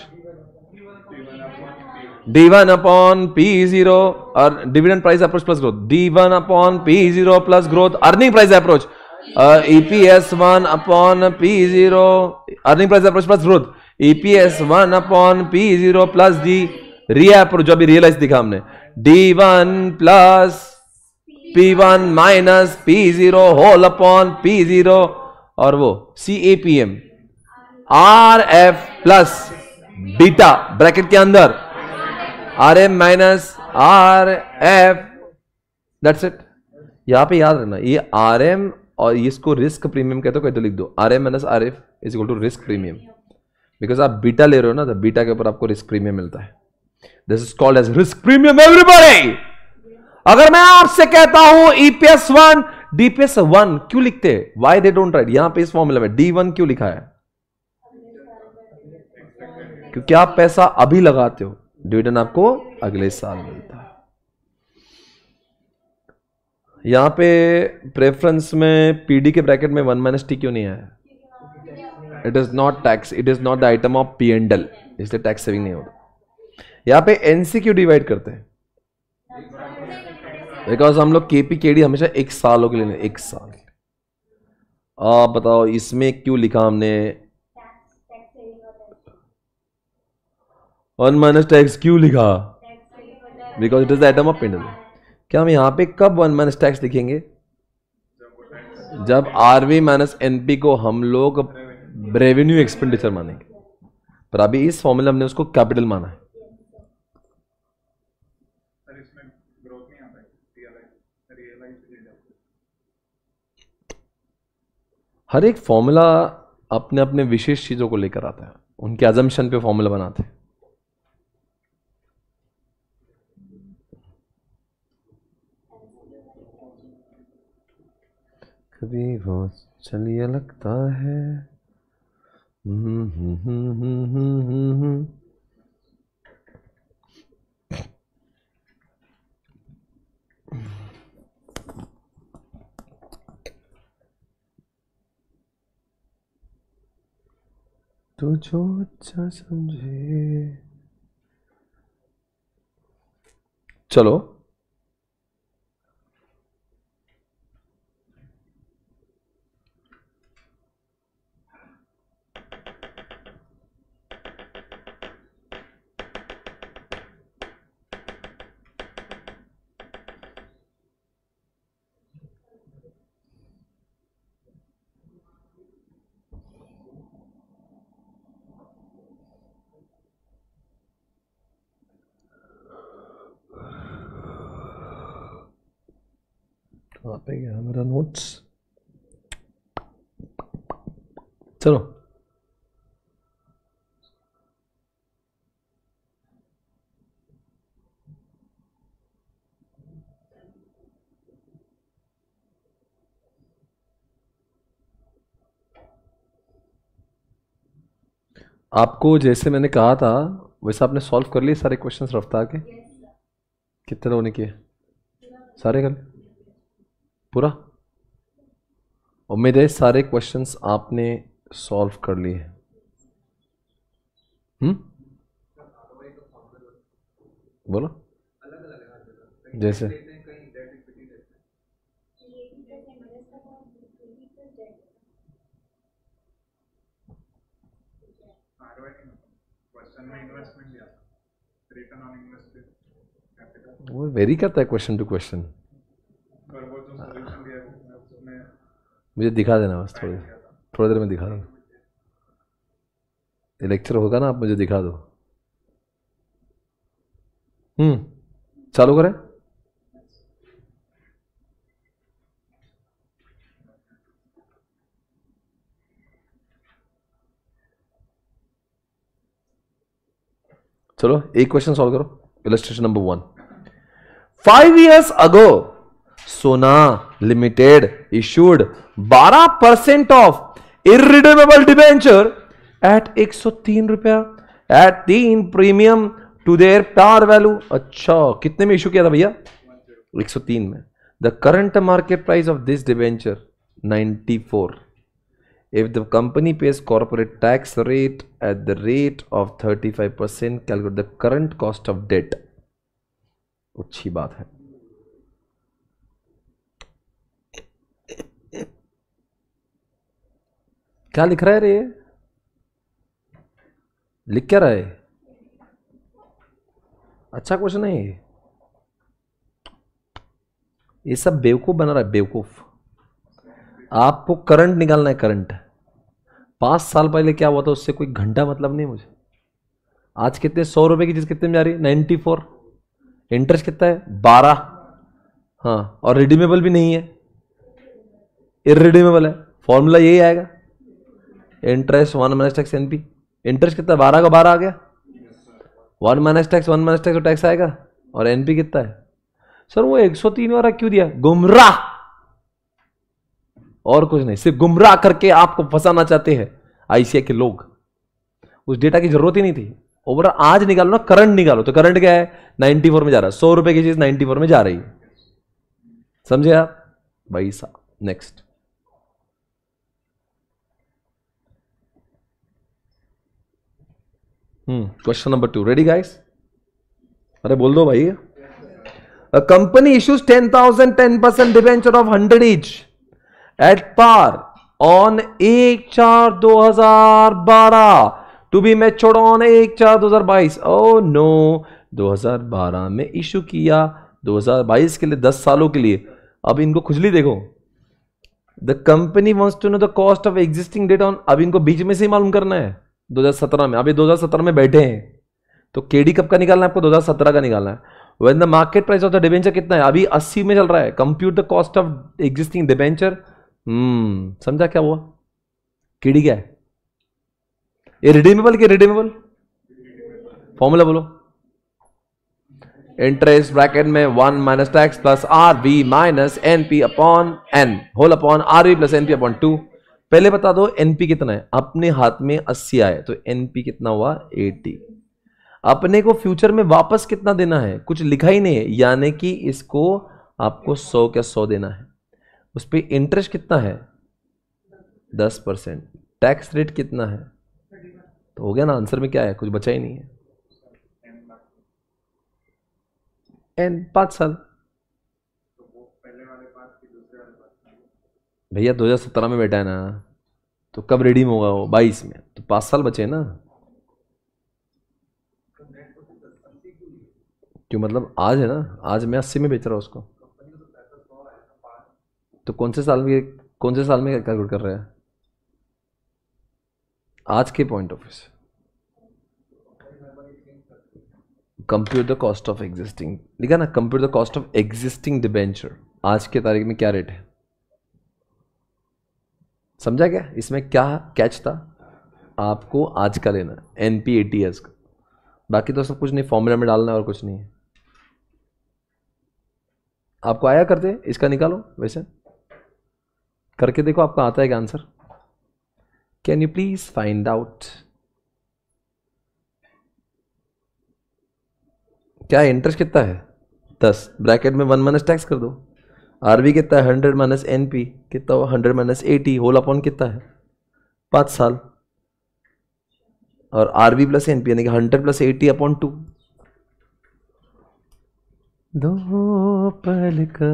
D one upon P zero, और dividend price approach plus growth, D one upon P zero plus growth. Earning price approach, EPS one upon P zero, earning price approach plus growth, EPS one upon P zero plus the रिया approach जो अभी realise दिखा हमने, D one plus P one minus P zero whole upon P zero और वो C A P M, R F plus beta bracket के अंदर R M minus R F, that's it. यहां पे याद रखना ये आर एम और इसको रिस्क प्रीमियम कहते हो, कहते लिख दो R M minus R F is equal to risk premium, because आप बीटा ले रहे हो ना, तो बीटा के ऊपर आपको रिस्क प्रीमियम मिलता है। This is called as risk premium everybody. अगर मैं आपसे कहता हूं ईपीएस वन डीपीएस वन क्यों लिखते हैं, वाई दे डोंट राइट, यहां पे इस फॉर्मूला में डी वन क्यों लिखा है, क्योंकि आप पैसा अभी लगाते हो, डिविडेंड आपको अगले साल मिलता है। यहां पे प्रेफरेंस में पीडी के ब्रैकेट में वन माइनस टी क्यों नहीं आया, it is not tax, it is not the item of P and L, इसलिए टैक्स सेविंग नहीं होता। यहां पे एनसी क्यों डिवाइड करते हैं, बिकॉज हम लोग केपी केडी हमेशा एक सालों के लिए, एक साल। आप बताओ इसमें क्यों लिखा हमने वन माइनस टैक्स, क्यों लिखा, because it is the item of P and L. क्या हम यहां पे कब वन माइनस टैक्स लिखेंगे, जब आरवी माइनस एनपी को हम लोग रेवेन्यू एक्सपेंडिचर मानेंगे, पर अभी इस फॉर्मूला हमने उसको कैपिटल माना है। हर एक फॉर्मूला अपने अपने विशेष चीजों को लेकर आता है, उनके अजम्पशन पे फॉर्मूला बनाते हैं। कभी वो चलिए लगता है हम्म हम्म हम्म हम्म हम्म हम्म तो जो अच्छा समझे। चलो वहां पे गया मेरा नोट्स, चलो आपको जैसे मैंने कहा था वैसे आपने सॉल्व कर लिए सारे क्वेश्चंस रफ्तार के, कितने लोगों ने किए, सारे कर पूरा, उम्मीद है सारे क्वेश्चंस आपने सॉल्व कर लिए। हम्म बोलो जैसे वो वेरी करता है क्वेश्चन टू क्वेश्चन, मुझे दिखा देना बस, थोड़ी थोड़ी देर में दिखा दो, ये लेक्चर होगा ना, आप मुझे दिखा दो। हम्म चालू करें, चलो एक क्वेश्चन सॉल्व करो। Illustration number one, five years ago Sona limited issued बारह percent of irredeemable debenture at एक सौ तीन रुपया एट तीन premium to their par value. अच्छा कितने में इशू किया था भैया, एक सौ तीन में। The current market price of this debenture ninety four. If the company pays corporate tax rate at the rate of thirty-five percent, calculate the current cost of debt. अच्छी बात है। क्या लिख रहा है रे, लिख क्या रहा है, अच्छा क्वेश्चन है ये, ये सब बेवकूफ बना रहा है बेवकूफ। आपको करंट निकालना है, करंट। पांच साल पहले क्या हुआ था उससे कोई घंटा मतलब नहीं मुझे। आज कितने, सौ रुपए की चीज कितने में जा रही है, नाइन्टी फोर। इंटरेस्ट कितना है, बारह। हाँ, और रिडीमेबल भी नहीं है, इरिडीमेबल है। फॉर्मूला यही आएगा, interest one minus tax NP. Interest कितना, बारह का बारह आ गया, one minus tax one minus tax तो टैक्स आएगा, और एनपी कितना है। सर वो एक सौ तीन वाला क्यों दिया, गुमराह, और कुछ नहीं, सिर्फ गुमराह करके आपको फंसाना चाहते हैं आईसीआई के लोग। उस डेटा की जरूरत ही नहीं थी। ओवरऑल आज निकालो ना, करंट निकालो, तो करंट क्या है, नाइन्टी फोर में जा रहा है। सौ रुपए की चीज नाइन्टी फोर में जा रही है, समझे आप भाई साहब। Next, hmm question number two, ready guys? अरे बोल दो भाई। A company issues ten thousand ten percent debenture of hundred each at par on एक चार दो हजार बारह टू बी मैच्योर्ड ऑन एक चार दो हजार बाईस। ओ नो, दो हजार बारह में इशू किया, दो हजार बाईस के लिए, दस सालों के लिए। अब इनको खुजली देखो, the company wants to know the cost of existing debt on. अब इनको बीच में से ही मालूम करना है, दो हजार सत्रह में। अभी दो हजार सत्रह में बैठे हैं, तो केडी कब का निकालना है आपको, दो हजार सत्रह का निकालना है। When the market price of the debenture कितना है, अभी अस्सी में चल रहा है। Compute the cost of existing debenture. Hmm समझा क्या हुआ, केडी क्या है, ये रिडीमेबल के रिडीमेबल, फॉर्मूला बोलो। इंटरेस्ट ब्रैकेट में one minus tax plus R V minus NP upon N whole upon R V plus NP upon two. पहले बता दो एनपी कितना है, अपने हाथ में अस्सी आए तो एनपी कितना हुआ, अस्सी। अपने को फ्यूचर में वापस कितना देना है, कुछ लिखा ही नहीं है, यानी कि इसको आपको सौ का सौ देना है। उस पर इंटरेस्ट कितना है, दस परसेंट। टैक्स रेट कितना है, तो हो गया ना, आंसर में क्या है, कुछ बचा ही नहीं है। एन पांच साल। भैया दो हजार सत्रह में बैठा है ना, तो कब रिडीम होगा वो, बाईस में, तो पांच साल बचे ना। क्यों मतलब, आज है ना, आज मैं अस्सी में बेच रहा हूं उसको, तो कौन से साल में, कौन से साल में कैलकुलेट कर रहा है, आज के पॉइंट ऑफ व्यू से। Compute the cost of existing, लिखा ना, compute the cost of existing debenture, आज के तारीख में क्या रेट है। समझा क्या, इसमें क्या कैच था, आपको आज का लेना है, एनपी एटीएस का, बाकी तो सब कुछ नहीं, फॉर्मूला में डालना है और कुछ नहीं है। आपको आया करते, इसका निकालो, वैसे करके देखो आपका आता है क्या answer. Can you please find out, क्या इंटरेस्ट कितना है, दस, ब्रैकेट में वन माइनस टैक्स कर दो। आरबी कितना है, हंड्रेड माइनस एनपी कितना हुआ, hundred minus eighty whole upon कितना है, पांच साल। और आरबी प्लस एनपी यानी कि hundred plus eighty upon two. दो पल का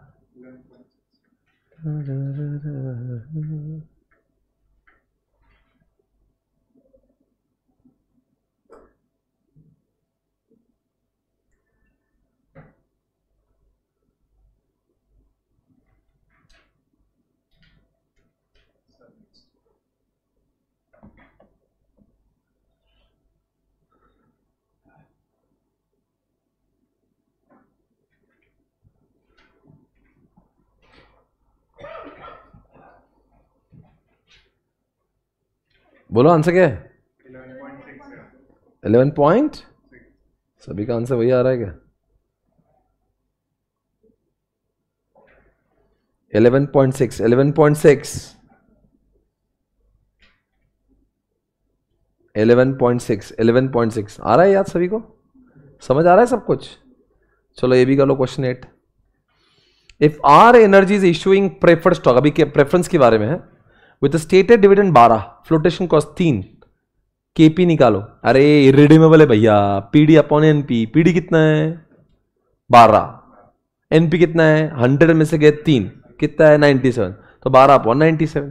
बोलो आंसर क्या है, इलेवन पॉइंट, सभी का आंसर वही आ रहा है क्या, eleven point six, eleven point six, eleven point six, eleven point six आ रहा है याद, सभी को समझ आ रहा है सब कुछ। चलो ये भी कर लो, question eight. If R energy is issuing preferred stock, अभी के प्रेफरेंस के बारे में है, विद स्टेटेड डिविडेंड बारह, फ्लोटेशन कॉस्ट तीन, केपी निकालो। अरे रिडीमेबल है भैया, पीडी अपॉन एनपी, पीडी कितना है, बारह, एनपी कितना है, हंड्रेड में से गए तीन, कितना है, नाइन्टी सेवन, तो बारह upon ninety seven,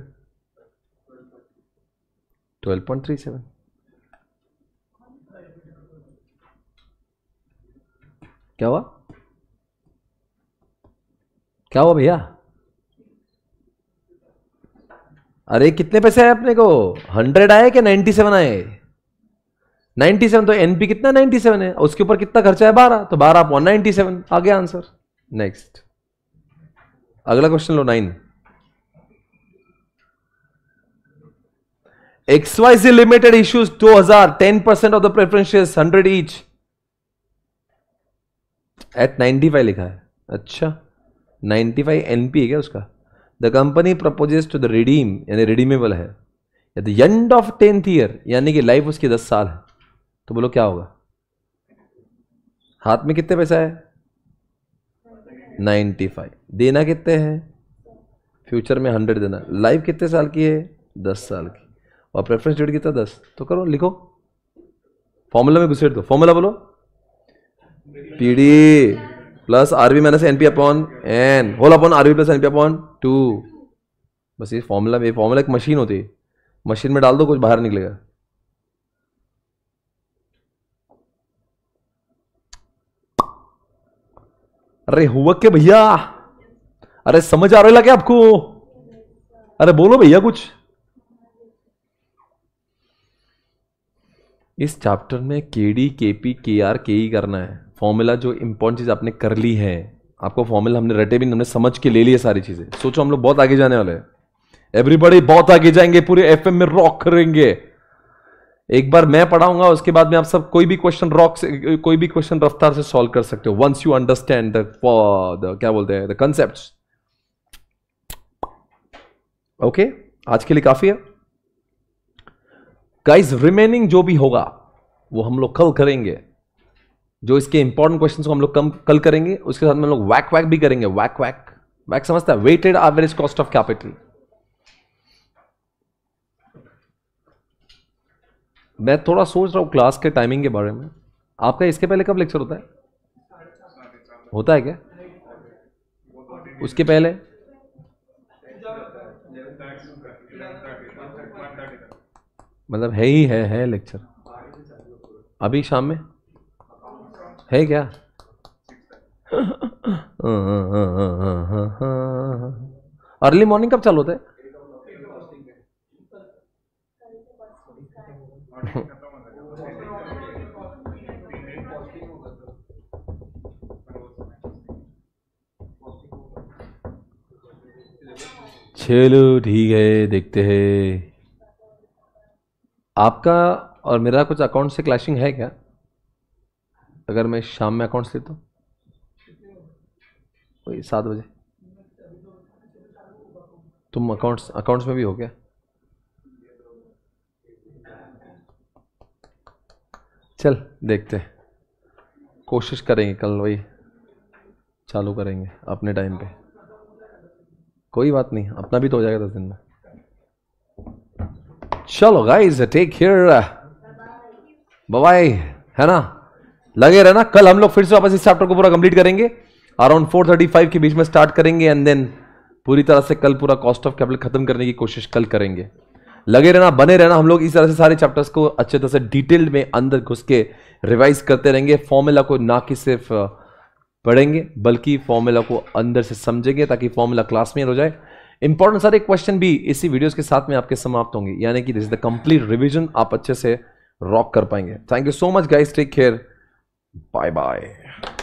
twelve point three seven. क्या हुआ, क्या हुआ भैया, अरे कितने पैसे आए अपने को? हंड्रेड आए कि नाइन्टी सेवन आए? Ninety seven. तो एनपी कितना? नाइन्टी सेवन है। उसके ऊपर कितना खर्चा है? बारह। तो बारह अपॉन नाइन्टी सेवन आ गया आंसर। नेक्स्ट अगला क्वेश्चन लो, नाइन। एक्सवाईजी लिमिटेड इश्यूज दो हजार, ten percent of the preferences, hundred each at ninety five लिखा है। अच्छा, नाइन्टी फाइव एनपी है क्या उसका? The company proposes to the redeem, यानी रिडीमेबल है at the end of tenth year, यानी कि लाइफ उसकी दस साल है। तो बोलो क्या होगा? हाथ में कितने पैसा है? Ninety five. देना कितने हैं? फ्यूचर में हंड्रेड देना। लाइफ कितने साल की है? दस साल की। और प्रेफरेंस डेट कितना? दस। तो करो, लिखो, फॉर्मूला में घुसेड़ दो। फॉर्मूला बोलो, PD plus RB minus NP upon N whole upon RB plus NP upon two. बस ये फॉर्मूला, ये फॉर्मूला एक मशीन होती है, मशीन में डाल दो, कुछ बाहर निकलेगा। अरे हुआ क्या भैया? अरे समझ आ रहा है क्या आपको? अरे बोलो भैया कुछ। इस चैप्टर में केडी, केपी, केआर, केई करना है। फॉर्मूला जो इंपॉर्टेंट चीज आपने कर ली है, आपको फॉर्मूला हमने रटे भी नहीं, हमने समझ के ले लिए सारी चीजें। सोचो हम लोग बहुत आगे जाने वाले हैं, एवरीबॉडी बहुत आगे जाएंगे, पूरे एफएम में रॉक करेंगे। एक बार मैं पढ़ाऊंगा, उसके बाद में आप सब कोई भी क्वेश्चन रॉक से, कोई भी क्वेश्चन रफ्तार से सॉल्व कर सकते हो, वंस यू अंडरस्टैंड द क्या बोलते हैं, द कंसेप्ट्स। ओके, आज के लिए काफी है गाइस। रिमेनिंग जो भी होगा वो हम लोग कल करेंगे। जो इसके इंपॉर्टेंट क्वेश्चंस को हम लोग कम कल करेंगे, उसके साथ में हम लोग वैक वैक भी करेंगे। वैक वैक वैक समझता है? Weighted average cost of capital. मैं थोड़ा सोच रहा हूं क्लास के टाइमिंग के बारे में। आपका इसके पहले कब लेक्चर होता है? होता है क्या उसके पहले? मतलब है ही है है लेक्चर अभी शाम में है क्या? अर्ली मॉर्निंग कब चालू होता है? चलो ठीक है, देखते हैं। आपका और मेरा कुछ अकाउंट से क्लैशिंग है क्या? अगर मैं शाम में अकाउंट्स लेता हूँ वही सात बजे, तुम अकाउंट्स अकाउंट्स में भी हो क्या? चल देखते हैं, कोशिश करेंगे कल वही चालू करेंगे अपने टाइम पे। कोई बात नहीं, अपना भी तो हो जाएगा दस दिन में। चलो guys, take care, bye bye, है ना? लगे रहना, कल हम लोग फिर से वापस इस चैप्टर को पूरा कंप्लीट करेंगे। अराउंड फोर थर्टी फाइव के बीच में स्टार्ट करेंगे एंड देन पूरी तरह से कल पूरा कॉस्ट ऑफ कैपिटल खत्म करने की कोशिश कल करेंगे। लगे रहना, बने रहना। हम लोग इस तरह से सारे चैप्टर्स को अच्छे तरह से डिटेल्ड में अंदर घुस के रिवाइज करते रहेंगे। फॉर्मूला को ना कि सिर्फ पढ़ेंगे बल्कि फॉर्मूला को अंदर से समझेंगे, ताकि फॉर्मूला क्लास में हो जाए। इंपॉर्टेंट सारे क्वेश्चन भी इसी वीडियोस के साथ में आपके समाप्त होंगे, यानी कि this is the complete revision. आप अच्छे से रॉक कर पाएंगे। Thank you so much guys, take care, bye bye.